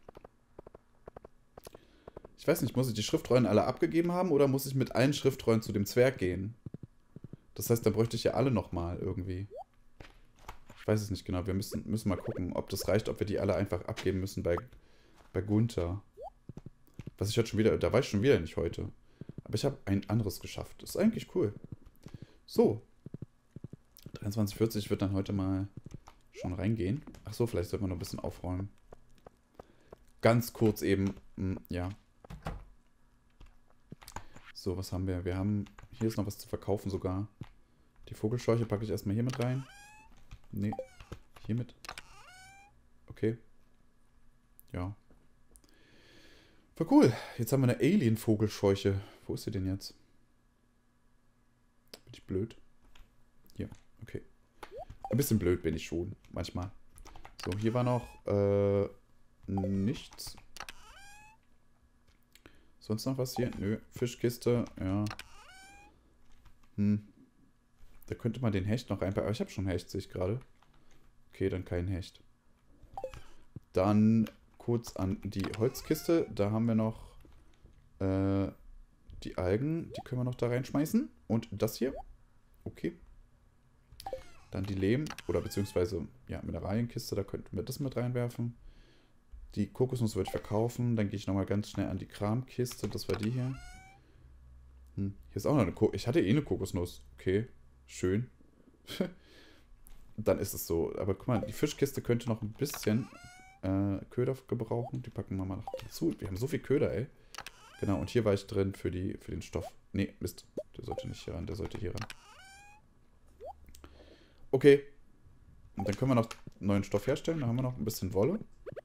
Ich weiß nicht, muss ich die Schriftrollen alle abgegeben haben oder muss ich mit allen Schriftrollen zu dem Zwerg gehen? Das heißt, dann bräuchte ich ja alle nochmal irgendwie. Ich weiß es nicht genau. Wir müssen, müssen mal gucken, ob das reicht, ob wir die alle einfach abgeben müssen bei, bei Gunther. Was ich heute schon wieder... Da war ich schon wieder nicht heute. Aber ich habe ein anderes geschafft. Das ist eigentlich cool. So. dreiundzwanzig Uhr vierzig wird dann heute mal schon reingehen. Ach so, vielleicht sollte man noch ein bisschen aufräumen. Ganz kurz eben. Mh, ja. So, was haben wir? Wir haben... Hier ist noch was zu verkaufen sogar. Die Vogelscheuche packe ich erstmal hier mit rein. Nee. Hier mit. Okay. Ja. Voll cool. Jetzt haben wir eine Alien-Vogelscheuche. Wo ist sie denn jetzt? Bin ich blöd? Hier. Okay. Ein bisschen blöd bin ich schon. Manchmal. So, hier war noch äh, nichts. Sonst noch was hier? Nö. Fischkiste. Ja. Hm. Da könnte man den Hecht noch reinpacken. Aber ich habe schon Hecht, sehe ich gerade. Okay, dann kein Hecht. Dann kurz an die Holzkiste. Da haben wir noch äh, die Algen. Die können wir noch da reinschmeißen. Und das hier. Okay. Dann die Lehm- oder beziehungsweise ja, Mineralienkiste. Da könnten wir das mit reinwerfen. Die Kokosnuss würde ich verkaufen. Dann gehe ich nochmal ganz schnell an die Kramkiste. Das war die hier. Hm, hier ist auch noch eine Kokosnuss. Ich hatte eh eine Kokosnuss. Okay. Schön. Dann ist es so. Aber guck mal, die Fischkiste könnte noch ein bisschen äh, Köder gebrauchen. Die packen wir mal noch dazu. Wir haben so viel Köder, ey. Genau, und hier war ich drin für, die, für den Stoff. Nee, Mist. Der sollte nicht hier ran, der sollte hier ran. Okay. Und dann können wir noch neuen Stoff herstellen. Da haben wir noch ein bisschen Wolle.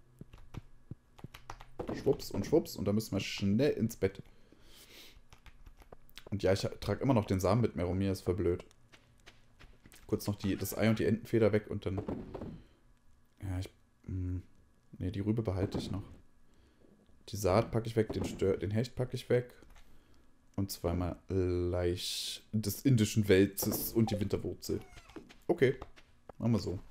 Schwupps und schwupps. Und dann müssen wir schnell ins Bett. Und ja, ich trage immer noch den Samen mit mir rum. Mir ist voll blöd. kurz noch die, das Ei und die Entenfeder weg und dann... Ja, ich... Mh, nee, die Rübe behalte ich noch. Die Saat packe ich weg, den, Stör, den Hecht packe ich weg. Und zweimal Laich des indischen Welzes und die Winterwurzel. Okay, machen wir so.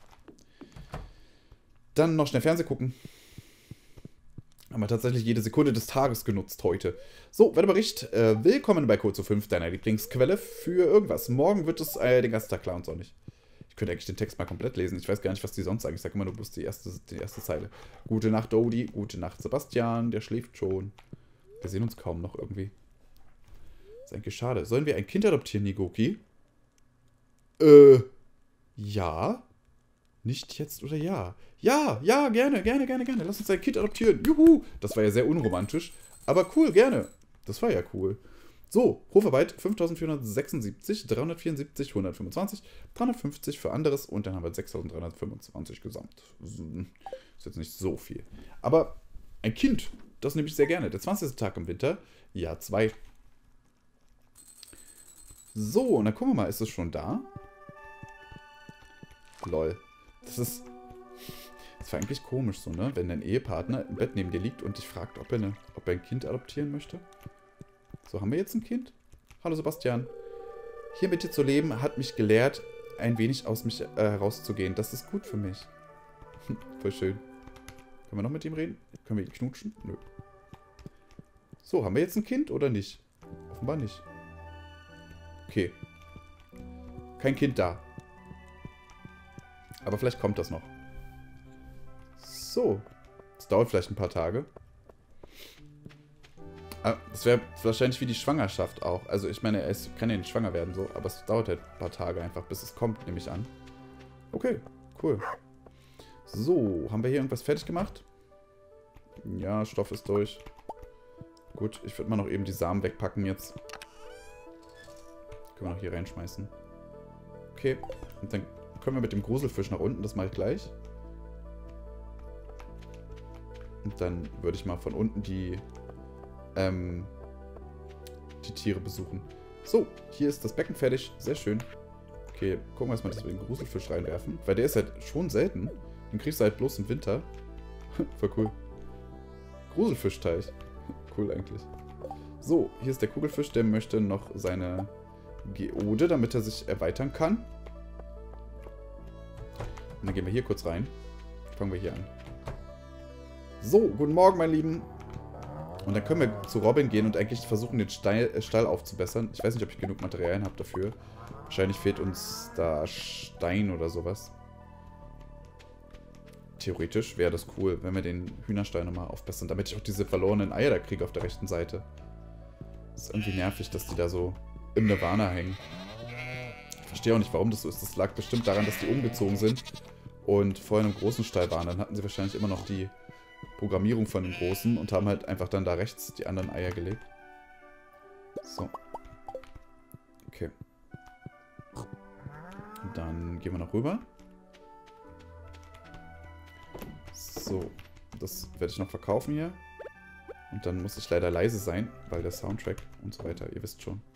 Dann noch schnell Fernsehen gucken. Haben wir tatsächlich jede Sekunde des Tages genutzt heute. So, Wetterbericht. Äh, willkommen bei Kurzo fünf, deiner Lieblingsquelle für irgendwas. Morgen wird es äh, den ganzen Tag klar und sonnig. Ich könnte eigentlich den Text mal komplett lesen. Ich weiß gar nicht, was die sonst sagen. Ich sage immer nur bloß die erste, die erste Zeile. Gute Nacht, Dodi. Gute Nacht, Sebastian. Der schläft schon. Wir sehen uns kaum noch irgendwie. Das ist eigentlich schade. Sollen wir ein Kind adoptieren, Nigoki? Äh, ja. Nicht jetzt oder ja? Ja, ja, gerne, gerne, gerne, gerne. Lass uns ein Kind adoptieren. Juhu. Das war ja sehr unromantisch. Aber cool, gerne. Das war ja cool. So, Hofarbeit fünftausendvierhundertsechsundsiebzig, dreihundertvierundsiebzig, hundertfünfundzwanzig, dreihundertfünfzig für anderes und dann haben wir sechstausenddreihundertfünfundzwanzig gesamt. Ist jetzt nicht so viel. Aber ein Kind, das nehme ich sehr gerne. Der zwanzigste Tag im Winter, Jahr zwei. So, und dann gucken wir mal, ist es schon da? Lol. Das ist... Das war eigentlich komisch so, ne? Wenn dein Ehepartner im Bett neben dir liegt und dich fragt, ob er, eine, ob er ein Kind adoptieren möchte. So, haben wir jetzt ein Kind? Hallo Sebastian. Hier mit dir zu leben hat mich gelehrt, ein wenig aus mich äh, herauszugehen. Das ist gut für mich. Voll schön. Können wir noch mit ihm reden? Können wir ihn knutschen? Nö. So, haben wir jetzt ein Kind oder nicht? Offenbar nicht. Okay. Kein Kind da. Aber vielleicht kommt das noch. So. Das dauert vielleicht ein paar Tage. Das wäre wahrscheinlich wie die Schwangerschaft auch. Also ich meine, es kann ja nicht schwanger werden so, aber es dauert halt ein paar Tage einfach, bis es kommt, nehme ich an. Okay, cool. So, haben wir hier irgendwas fertig gemacht? Ja, Stoff ist durch. Gut, ich würde mal noch eben die Samen wegpacken jetzt. Können wir noch hier reinschmeißen. Okay, und dann können wir mit dem Gruselfisch nach unten, das mache ich gleich. Und dann würde ich mal von unten die... Ähm, die Tiere besuchen. So, hier ist das Becken fertig. Sehr schön. Okay, gucken wir erstmal, dass wir den Gruselfisch reinwerfen. Weil der ist halt schon selten. Den kriegst du halt bloß im Winter. Voll cool. Gruselfischteich. Cool eigentlich. So, hier ist der Kugelfisch. Der möchte noch seine Geode, damit er sich erweitern kann. Und dann gehen wir hier kurz rein. Fangen wir hier an. So, guten Morgen, mein Lieben. Und dann können wir zu Robin gehen und eigentlich versuchen, den Stall, äh, Stall aufzubessern. Ich weiß nicht, ob ich genug Materialien habe dafür. Wahrscheinlich fehlt uns da Stein oder sowas. Theoretisch wäre das cool, wenn wir den Hühnerstall nochmal aufbessern, damit ich auch diese verlorenen Eier da kriege auf der rechten Seite. Das ist irgendwie nervig, dass die da so im Nirvana hängen. Ich verstehe auch nicht, warum das so ist. Das lag bestimmt daran, dass die umgezogen sind und vorher in einem großen Stall waren. Dann hatten sie wahrscheinlich immer noch die Programmierung von dem Großen und haben halt einfach dann da rechts die anderen Eier gelegt. So. Okay. Und dann gehen wir noch rüber. So. Das werde ich noch verkaufen hier. Und dann muss ich leider leise sein, weil der Soundtrack und so weiter, ihr wisst schon.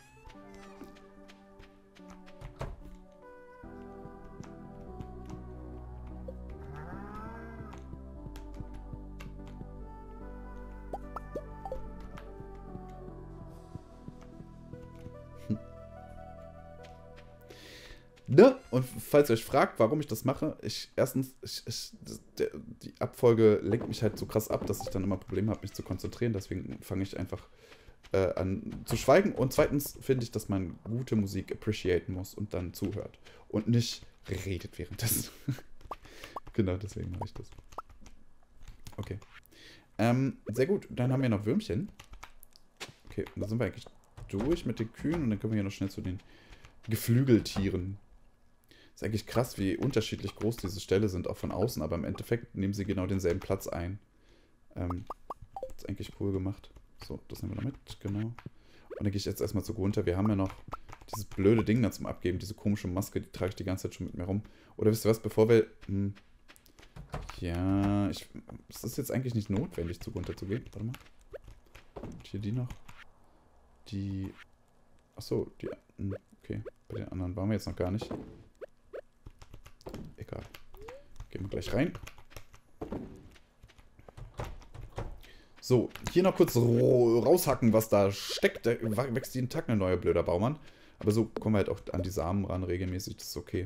Ne? Und falls ihr euch fragt, warum ich das mache, ich erstens, ich, ich, der, die Abfolge lenkt mich halt so krass ab, dass ich dann immer Probleme habe, mich zu konzentrieren. Deswegen fange ich einfach äh, an zu schweigen. Und zweitens finde ich, dass man gute Musik appreciaten muss und dann zuhört. Und nicht redet währenddessen. Genau, deswegen mache ich das. Okay. Ähm, sehr gut. Dann haben wir noch Würmchen. Okay, und dann sind wir eigentlich durch mit den Kühen. Und dann können wir hier noch schnell zu den Geflügeltieren. Ist eigentlich krass, wie unterschiedlich groß diese Ställe sind, auch von außen, aber im Endeffekt nehmen sie genau denselben Platz ein. Ähm, ist eigentlich cool gemacht. So, das nehmen wir noch mit, genau. Und dann gehe ich jetzt erstmal zu Gunther. Wir haben ja noch dieses blöde Ding da zum Abgeben, diese komische Maske, die trage ich die ganze Zeit schon mit mir rum. Oder wisst ihr was, bevor wir... Hm, ja, ich... Es ist jetzt eigentlich nicht notwendig, zu Gunther zu gehen. Warte mal. Und hier die noch. Die... Achso, die... Okay, bei den anderen waren wir jetzt noch gar nicht. gleich rein. So, hier noch kurz raushacken, was da steckt. Da wächst jeden Tag eine neue, blöder Baumann. Aber so kommen wir halt auch an die Samen ran regelmäßig. Das ist okay.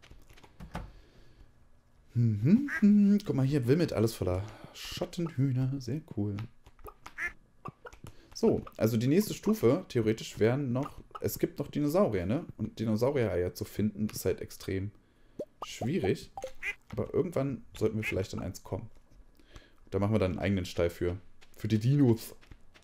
Mhm, mhm. Guck mal, hier wimmelt alles voller Schottenhühner. Sehr cool. So, also die nächste Stufe, theoretisch, wären noch... Es gibt noch Dinosaurier, ne? Und Dinosaurier-Eier zu finden, ist halt extrem schwierig. Aber irgendwann sollten wir vielleicht an eins kommen. Da machen wir dann einen eigenen Stall für. Für die Dinos.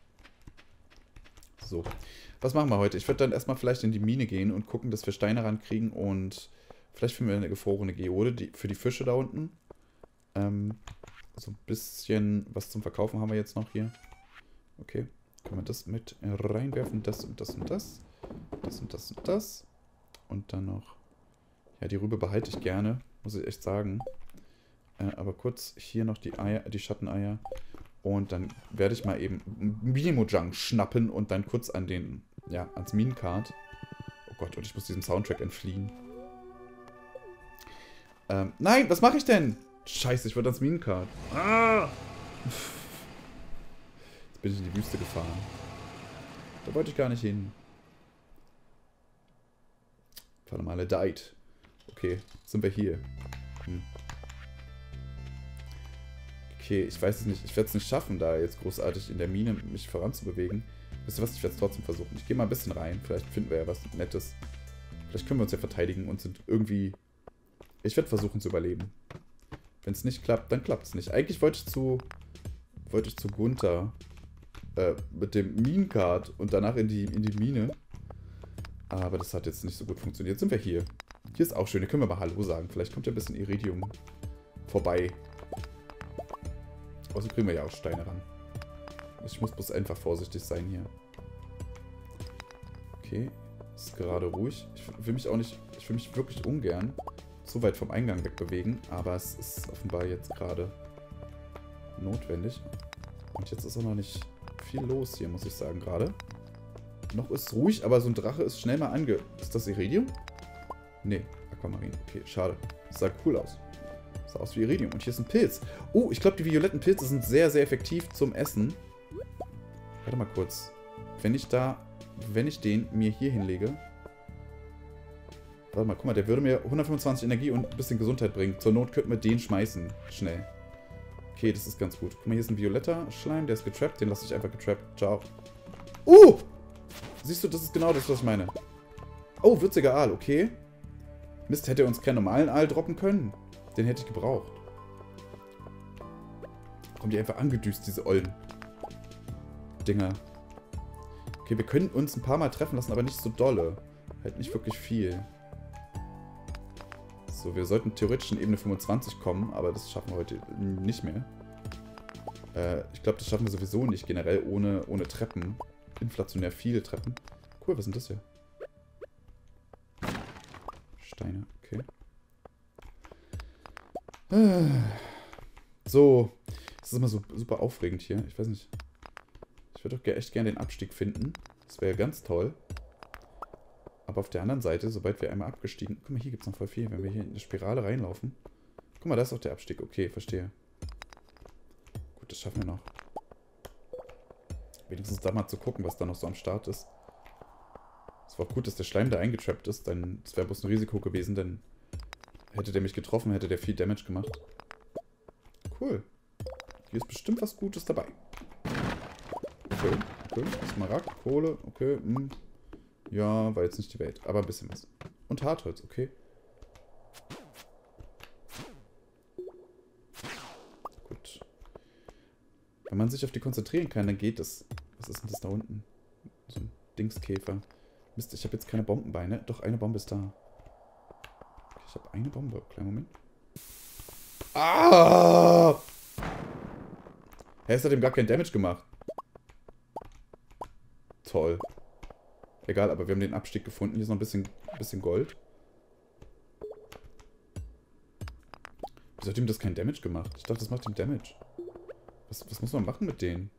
So. Was machen wir heute? Ich würde dann erstmal vielleicht in die Mine gehen und gucken, dass wir Steine rankriegen und vielleicht finden wir eine gefrorene Geode die, für die Fische da unten. Ähm, so ein bisschen was zum Verkaufen haben wir jetzt noch hier. Okay. Können wir das mit reinwerfen? Das und das und das. Das und das und das. Und dann noch... Ja, die Rübe behalte ich gerne. Muss ich echt sagen. Äh, aber kurz hier noch die Eier, die Schatteneier. Und dann werde ich mal eben Minimojang schnappen und dann kurz an den, ja, ans Minenkart. Oh Gott, und ich muss diesem Soundtrack entfliehen. Ähm, nein, was mache ich denn? Scheiße, ich wollte ans Minenkart. Ah! Jetzt bin ich in die Wüste gefahren. Da wollte ich gar nicht hin. Male died. Okay, sind wir hier. Hm. Okay, ich weiß es nicht. Ich werde es nicht schaffen, da jetzt großartig in der Mine mich voranzubewegen. Wisst ihr was? Ich werde es trotzdem versuchen. Ich gehe mal ein bisschen rein. Vielleicht finden wir ja was Nettes. Vielleicht können wir uns ja verteidigen und sind irgendwie... Ich werde versuchen zu überleben. Wenn es nicht klappt, dann klappt es nicht. Eigentlich wollte ich zu... Wollte ich zu Gunther. Äh, mit dem Minenkart und danach in die, in die Mine. Aber das hat jetzt nicht so gut funktioniert. Jetzt sind wir hier. Hier ist auch schön. Hier können wir mal Hallo sagen. Vielleicht kommt ja ein bisschen Iridium vorbei. Außerdem kriegen wir ja auch Steine ran. Ich muss bloß einfach vorsichtig sein hier. Okay. Ist gerade ruhig. Ich will mich auch nicht... Ich will mich wirklich ungern zu weit vom Eingang wegbewegen. Aber es ist offenbar jetzt gerade notwendig. Und jetzt ist auch noch nicht viel los hier, muss ich sagen, gerade. Noch ist es ruhig, aber so ein Drache ist schnell mal ange... Ist das Iridium? Nee, Aquamarin. Okay, schade. Das sah cool aus. Das sah aus wie Iridium. Und hier ist ein Pilz. Oh, ich glaube, die violetten Pilze sind sehr, sehr effektiv zum Essen. Warte mal kurz. Wenn ich da... Wenn ich den mir hier hinlege... Warte mal, guck mal, der würde mir hundertfünfundzwanzig Energie und ein bisschen Gesundheit bringen. Zur Not könnten wir den schmeißen. Schnell. Okay, das ist ganz gut. Guck mal, hier ist ein violetter Schleim. Der ist getrappt. Den lasse ich einfach getrappt. Ciao. Uh! Siehst du, das ist genau das, was ich meine. Oh, würziger Aal, okay. Mist, hätte er uns keinen normalen Aal droppen können. Den hätte ich gebraucht. Kommen die einfach angedüst, diese ollen Dinger. Okay, wir können uns ein paar Mal treffen lassen, aber nicht so dolle. Halt nicht wirklich viel. So, wir sollten theoretisch in Ebene fünfundzwanzig kommen, aber das schaffen wir heute nicht mehr. Äh, ich glaube, das schaffen wir sowieso nicht, generell ohne, ohne Treppen. Inflationär viele Treppen. Cool, was sind das hier? Steine, okay. So, das ist immer so super aufregend hier. Ich weiß nicht. Ich würde doch echt gerne den Abstieg finden. Das wäre ganz toll. Aber auf der anderen Seite, sobald wir einmal abgestiegen... Guck mal, hier gibt es noch voll viel. Wenn wir hier in eine Spirale reinlaufen. Guck mal, da ist auch der Abstieg. Okay, verstehe. Gut, das schaffen wir noch. Wenigstens da mal zu gucken, was da noch so am Start ist. Es war auch gut, dass der Schleim da eingetrappt ist. Denn es wäre bloß ein Risiko gewesen, denn hätte der mich getroffen, hätte der viel Damage gemacht. Cool. Hier ist bestimmt was Gutes dabei. Okay, okay. Smaragd, Kohle, okay. Mh. Ja, war jetzt nicht die Welt, aber ein bisschen was. Und Hartholz, okay. Gut. Wenn man sich auf die konzentrieren kann, dann geht es. Was ist denn das da unten? So ein Dingskäfer. Mist, ich habe jetzt keine Bombenbeine. Doch, eine Bombe ist da. Okay, ich habe eine Bombe. Kleinen Moment. Ah! Hä, es hat ihm gar keinen Damage gemacht. Toll. Egal, aber wir haben den Abstieg gefunden. Hier ist noch ein bisschen, bisschen Gold. Wieso hat ihm das keinen Damage gemacht? Ich dachte, das macht ihm Damage. Was, was muss man machen mit denen?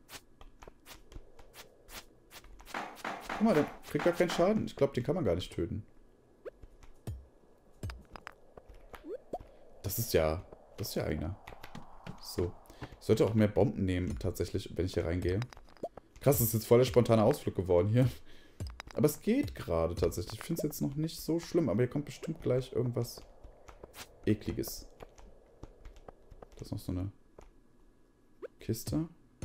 Guck mal, der kriegt gar keinen Schaden. Ich glaube, den kann man gar nicht töten. Das ist ja... Das ist ja einer. So. Ich sollte auch mehr Bomben nehmen, tatsächlich, wenn ich hier reingehe. Krass, das ist jetzt voll der spontane Ausflug geworden hier. Aber es geht gerade tatsächlich. Ich finde es jetzt noch nicht so schlimm, aber hier kommt bestimmt gleich irgendwas Ekliges. Das ist noch so eine Kiste.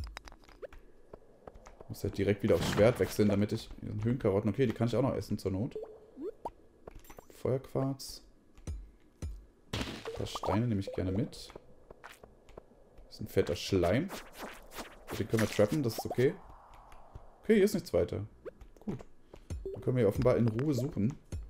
Ich muss halt direkt wieder aufs Schwert wechseln, damit ich... Höhenkarotten, okay, die kann ich auch noch essen zur Not. Feuerquarz. Ein paar Steine nehme ich gerne mit. Das ist ein fetter Schleim. Den können wir trappen, das ist okay. Okay, hier ist nichts weiter. Gut. Dann können wir hier offenbar in Ruhe suchen.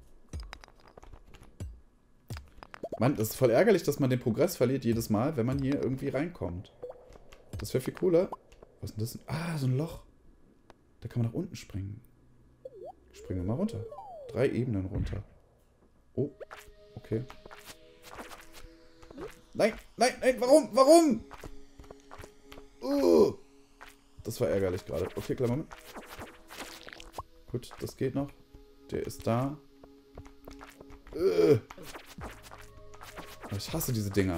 Mann, das ist voll ärgerlich, dass man den Progress verliert jedes Mal, wenn man hier irgendwie reinkommt. Das wäre viel cooler. Was ist denn das? Ah, so ein Loch. Da kann man nach unten springen. Springen wir mal runter. Drei Ebenen runter. Oh, okay. Nein, nein, nein, warum? Warum? Uh, das war ärgerlich gerade. Okay, klar, Moment. Gut, das geht noch. Der ist da. Uh. Ich hasse diese Dinger.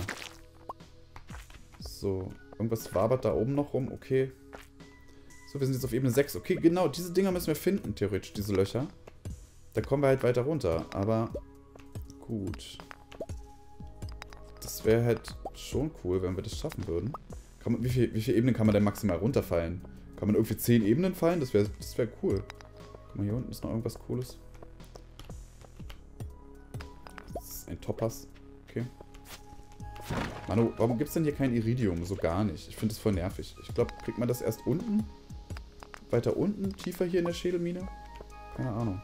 So, irgendwas wabert da oben noch rum. Okay. So, wir sind jetzt auf Ebene sechs. Okay, genau, diese Dinger müssen wir finden, theoretisch, diese Löcher. Da kommen wir halt weiter runter. Aber gut. Das wäre halt schon cool, wenn wir das schaffen würden. Kann man, wie, viel, wie viele Ebenen kann man denn maximal runterfallen? Kann man irgendwie zehn Ebenen fallen? Das wäre das wär cool. Guck mal, hier unten ist noch irgendwas Cooles. Das ist ein Topaz. Okay. Manu, warum gibt es denn hier kein Iridium? So gar nicht. Ich finde das voll nervig. Ich glaube, kriegt man das erst unten? Weiter unten? Tiefer hier in der Schädelmine? Keine Ahnung.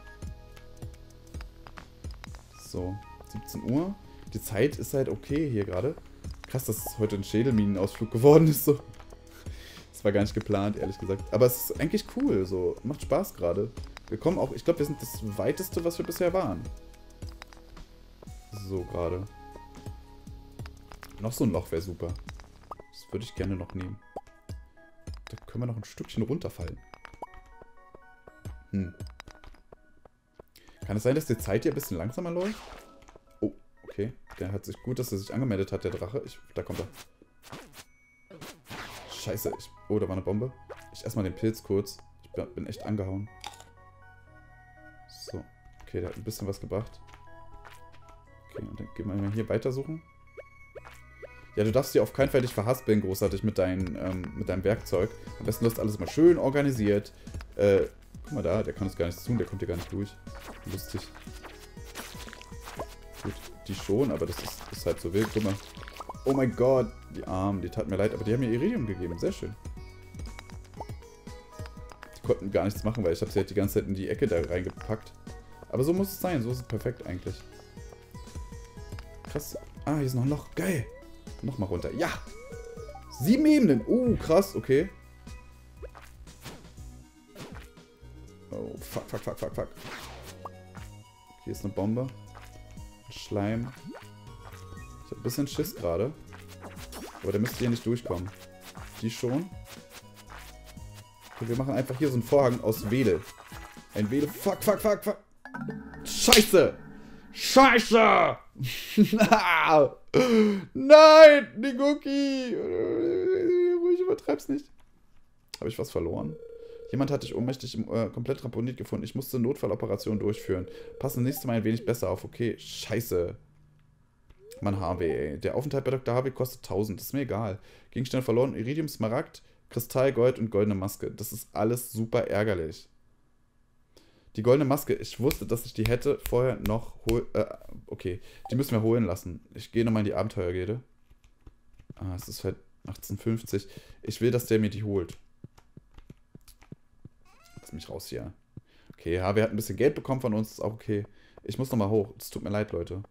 So, siebzehn Uhr. Die Zeit ist halt okay hier gerade. Krass, dass es heute ein Schädelminenausflug geworden ist. So. Das war gar nicht geplant, ehrlich gesagt. Aber es ist eigentlich cool. So. Macht Spaß gerade. Wir kommen auch... Ich glaube, wir sind das Weiteste, was wir bisher waren. So, gerade. Noch so ein Loch wäre super. Das würde ich gerne noch nehmen. Da können wir noch ein Stückchen runterfallen. Hm. Kann es sein, dass die Zeit hier ein bisschen langsamer läuft? Oh, okay. Der hat sich gut, dass er sich angemeldet hat, der Drache. Ich, da kommt er. Scheiße. Ich, oh, da war eine Bombe. Ich esse mal den Pilz kurz. Ich bin echt angehauen. So. Okay, der hat ein bisschen was gebracht. Okay, und dann gehen wir mal hier weitersuchen. Ja, du darfst dir auf keinen Fall dich verhaspeln, großartig mit, dein, ähm, mit deinem Werkzeug. Am besten ist alles mal schön organisiert. Äh, guck mal da, der kann uns gar nichts tun, der kommt hier gar nicht durch. Lustig. Gut, die schon, aber das ist, ist halt so wild. Guck mal. Oh mein Gott, die Armen, die taten mir leid, aber die haben mir Iridium gegeben. Sehr schön. Die konnten gar nichts machen, weil ich habe sie halt die ganze Zeit in die Ecke da reingepackt. Aber so muss es sein, so ist es perfekt eigentlich. Krass. Ah, hier ist noch ein Loch. Geil. Nochmal runter. Ja! Sieben Ebenen. Oh, krass. Okay. Oh, fuck, fuck, fuck, fuck, fuck. Hier ist eine Bombe. Ein Schleim. Ich habe ein bisschen Schiss gerade. Aber der müsste hier nicht durchkommen. Die schon. Okay, wir machen einfach hier so einen Vorhang aus Wedel. Ein Wedel. Fuck, fuck, fuck, fuck. Scheiße! Scheiße! Nein! Niguki! Ruhig, übertreib's nicht. Habe ich was verloren? Jemand hat dich ohnmächtig im, äh, komplett ramponiert gefunden. Ich musste Notfalloperationen durchführen. Pass das nächste Mal ein wenig besser auf, okay? Scheiße. Mann, Harvey, ey. Der Aufenthalt bei Doktor Harvey kostet tausend. Das ist mir egal. Gegenstände verloren. Iridium, Smaragd, Kristall, Gold und goldene Maske. Das ist alles super ärgerlich. Die goldene Maske, ich wusste, dass ich die hätte vorher noch holen. Äh, okay, die müssen wir holen lassen. Ich gehe nochmal in die Abenteuergilde. Ah, es ist halt achtzehnhundertfünfzig. Ich will, dass der mir die holt. Lass mich raus hier. Okay, ja, wir hatten ein bisschen Geld bekommen von uns, ist auch okay. Ich muss nochmal hoch. Es tut mir leid, Leute.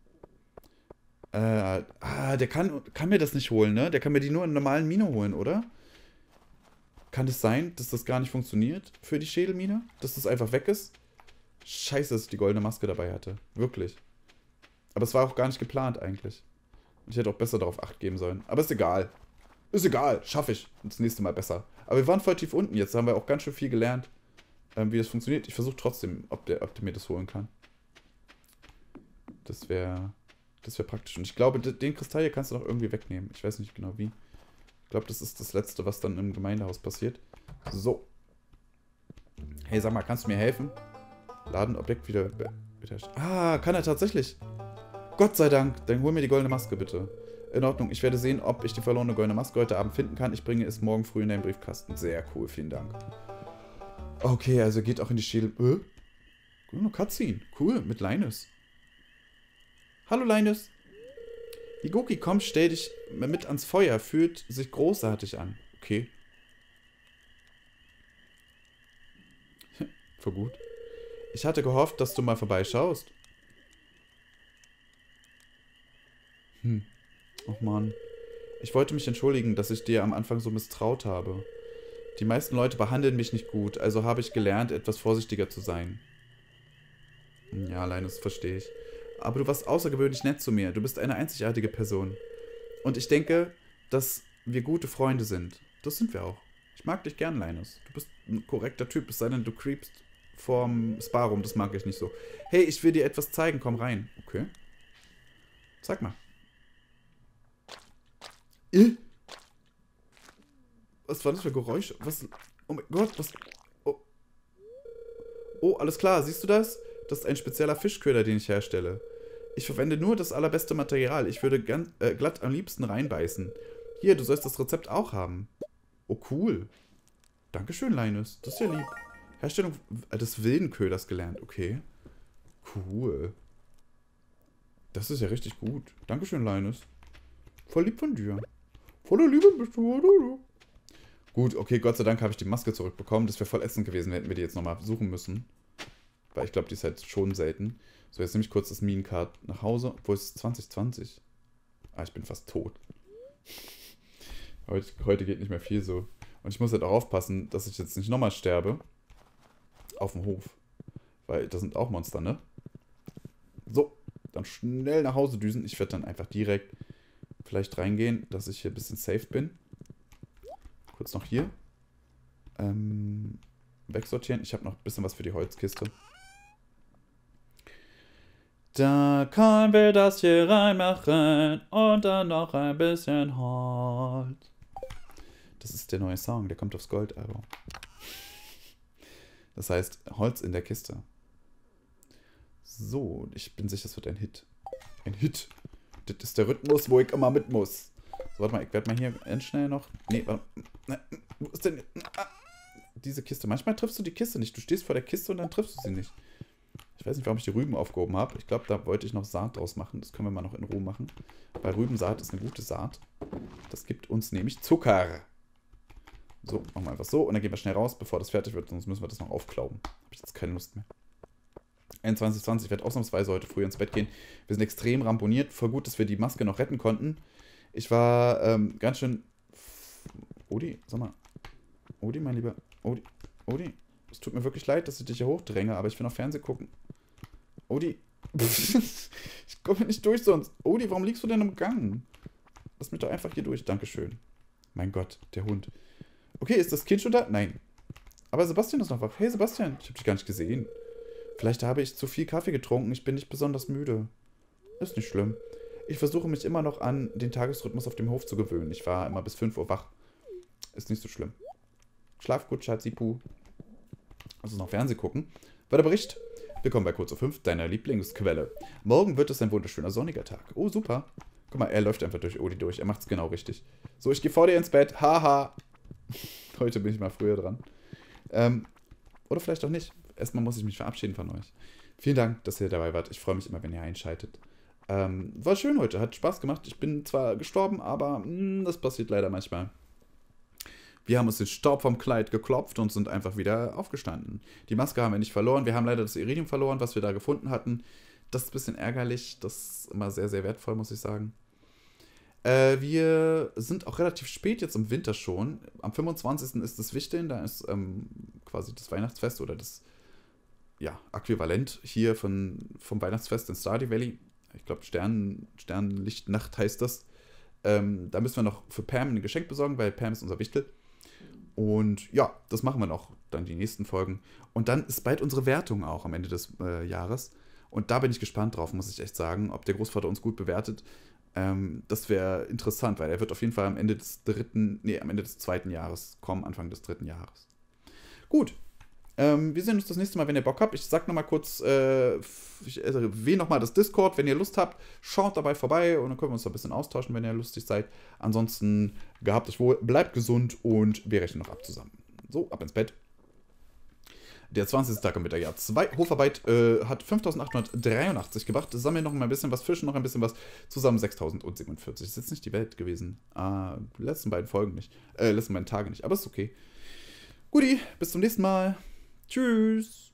Äh, ah, der kann, kann mir das nicht holen, ne? Der kann mir die nur in normalen Mine holen, oder? Kann es sein, dass das gar nicht funktioniert für die Schädelmine? Dass das einfach weg ist? Scheiße, dass ich die goldene Maske dabei hatte. Wirklich. Aber es war auch gar nicht geplant eigentlich. Ich hätte auch besser darauf Acht geben sollen. Aber ist egal. Ist egal. Schaffe ich. Das nächste Mal besser. Aber wir waren voll tief unten jetzt. Da haben wir auch ganz schön viel gelernt, ähm, wie das funktioniert. Ich versuche trotzdem, ob der, ob der mir das holen kann. Das wäre Das wäre praktisch. Und ich glaube, den Kristall hier kannst du noch irgendwie wegnehmen. Ich weiß nicht genau wie. Ich glaube, das ist das Letzte, was dann im Gemeindehaus passiert. So. Hey, sag mal, kannst du mir helfen? Laden Objekt wieder... Ah, kann er tatsächlich. Gott sei Dank. Dann hol mir die goldene Maske, bitte. In Ordnung. Ich werde sehen, ob ich die verlorene goldene Maske heute Abend finden kann. Ich bringe es morgen früh in deinen Briefkasten. Sehr cool. Vielen Dank. Okay, also geht auch in die Schädel... Äh? Cool, Cutscene. Cool, mit Linus. Hallo, Linus. Higoki, komm, stell dich mit ans Feuer. Fühlt sich großartig an. Okay. Voll gut. Ich hatte gehofft, dass du mal vorbeischaust. Hm. Och Mann. Ich wollte mich entschuldigen, dass ich dir am Anfang so misstraut habe. Die meisten Leute behandeln mich nicht gut, also habe ich gelernt, etwas vorsichtiger zu sein. Ja, Linus, verstehe ich. Aber du warst außergewöhnlich nett zu mir. Du bist eine einzigartige Person. Und ich denke, dass wir gute Freunde sind. Das sind wir auch. Ich mag dich gern, Linus. Du bist ein korrekter Typ, es sei denn, du creepst vorm Spa rum. Das mag ich nicht so. Hey, ich will dir etwas zeigen. Komm rein. Okay. Sag mal. Äh? Was war das für Geräusche? Was? Oh mein Gott, was? Oh. Oh, alles klar. Siehst du das? Das ist ein spezieller Fischköder, den ich herstelle. Ich verwende nur das allerbeste Material. Ich würde ganz, äh, glatt am liebsten reinbeißen. Hier, du sollst das Rezept auch haben. Oh, cool. Dankeschön, Linus. Das ist ja lieb. Herstellung des wilden Köders gelernt. Okay. Cool. Das ist ja richtig gut. Dankeschön, Linus. Voll lieb von dir. Voller Liebe bist du. Gut, okay, Gott sei Dank habe ich die Maske zurückbekommen. Das wäre voll ätzend gewesen, hätten wir die jetzt nochmal suchen müssen. Weil ich glaube, die ist halt schon selten. So, jetzt nehme ich kurz das Minencard nach Hause. Obwohl es ist zwanzig zwanzig. Ah, ich bin fast tot. Heute, heute geht nicht mehr viel so. Und ich muss halt auch aufpassen, dass ich jetzt nicht nochmal sterbe. Auf dem Hof. Weil das sind auch Monster, ne? So, dann schnell nach Hause düsen. Ich werde dann einfach direkt vielleicht reingehen, dass ich hier ein bisschen safe bin. Kurz noch hier. Ähm, wegsortieren. Ich habe noch ein bisschen was für die Holzkiste. Da können wir das hier reinmachen und dann noch ein bisschen Holz. Das ist der neue Song, der kommt aufs Goldalbum. Das heißt, Holz in der Kiste. So, ich bin sicher, es wird ein Hit. Ein Hit. Das ist der Rhythmus, wo ich immer mit muss. So, warte mal, ich werde mal hier ganz schnell noch... Nee, warte. Wo ist denn... Ah, diese Kiste. Manchmal triffst du die Kiste nicht. Du stehst vor der Kiste und dann triffst du sie nicht. Ich weiß nicht, warum ich die Rüben aufgehoben habe. Ich glaube, da wollte ich noch Saat draus machen. Das können wir mal noch in Ruhe machen. Weil Rübensaat ist eine gute Saat. Das gibt uns nämlich Zucker. So, machen wir einfach so. Und dann gehen wir schnell raus, bevor das fertig wird. Sonst müssen wir das noch aufklauben. Habe ich jetzt keine Lust mehr. einundzwanzig zwanzig. Ich werde ausnahmsweise heute früh ins Bett gehen. Wir sind extrem ramponiert. Voll gut, dass wir die Maske noch retten konnten. Ich war ähm, ganz schön... Odi, sag mal. Odi, mein Lieber. Odi, Odi. Es tut mir wirklich leid, dass ich dich hier hochdränge, aber ich will noch Fernsehen gucken. Odi. Ich komme nicht durch sonst. Odi, warum liegst du denn im Gang? Lass mich doch einfach hier durch. Dankeschön. Mein Gott, der Hund. Okay, ist das Kind schon da? Nein. Aber Sebastian ist noch wach. Hey, Sebastian. Ich habe dich gar nicht gesehen. Vielleicht habe ich zu viel Kaffee getrunken. Ich bin nicht besonders müde. Ist nicht schlimm. Ich versuche mich immer noch an den Tagesrhythmus auf dem Hof zu gewöhnen. Ich war immer bis fünf Uhr wach. Ist nicht so schlimm. Schlaf gut, Schatzi-Puh. Also noch Fernsehen gucken. Weiter Bericht. Willkommen bei Kurz auf fünf, deiner Lieblingsquelle. Morgen wird es ein wunderschöner sonniger Tag. Oh, super. Guck mal, er läuft einfach durch Odi durch. Er macht es genau richtig. So, ich gehe vor dir ins Bett. Haha. Heute bin ich mal früher dran. Ähm, oder vielleicht auch nicht. Erstmal muss ich mich verabschieden von euch. Vielen Dank, dass ihr dabei wart. Ich freue mich immer, wenn ihr einschaltet. Ähm, war schön heute. Hat Spaß gemacht. Ich bin zwar gestorben, aber mh, das passiert leider manchmal. Wir haben uns den Staub vom Kleid geklopft und sind einfach wieder aufgestanden. Die Maske haben wir nicht verloren. Wir haben leider das Iridium verloren, was wir da gefunden hatten. Das ist ein bisschen ärgerlich. Das ist immer sehr, sehr wertvoll, muss ich sagen. Äh, wir sind auch relativ spät jetzt im Winter schon. Am fünfundzwanzigsten ist das Wichteln. Da ist ähm, quasi das Weihnachtsfest oder das ja, Äquivalent hier von, vom Weihnachtsfest in Stardew Valley. Ich glaube, Stern, Sternlichtnacht heißt das. Ähm, da müssen wir noch für Pam ein Geschenk besorgen, weil Pam ist unser Wichtel. Und ja, das machen wir noch, dann die nächsten Folgen. Und dann ist bald unsere Wertung auch am Ende des äh, Jahres. Und da bin ich gespannt drauf, muss ich echt sagen, ob der Großvater uns gut bewertet. Ähm, das wäre interessant, weil er wird auf jeden Fall am Ende des dritten, nee, am Ende des zweiten Jahres kommen, Anfang des dritten Jahres. Gut. Ähm, wir sehen uns das nächste Mal, wenn ihr Bock habt. Ich sag nochmal kurz, äh, ich erwähne nochmal das Discord, wenn ihr Lust habt. Schaut dabei vorbei und dann können wir uns da ein bisschen austauschen, wenn ihr lustig seid. Ansonsten, gehabt euch wohl, bleibt gesund und wir rechnen noch ab zusammen. So, ab ins Bett. Der zwanzigste Tag im Winterjahr zwei. Hofarbeit äh, hat fünftausendachthundertdreiundachtzig gebracht. Sammeln noch mal ein bisschen was, fischen noch ein bisschen was. Zusammen sechstausendsiebenundvierzig. Ist jetzt nicht die Welt gewesen. Ah, die letzten beiden Folgen nicht. Äh, letzten beiden Tage nicht. Aber ist okay. Guti, bis zum nächsten Mal. Tschüss.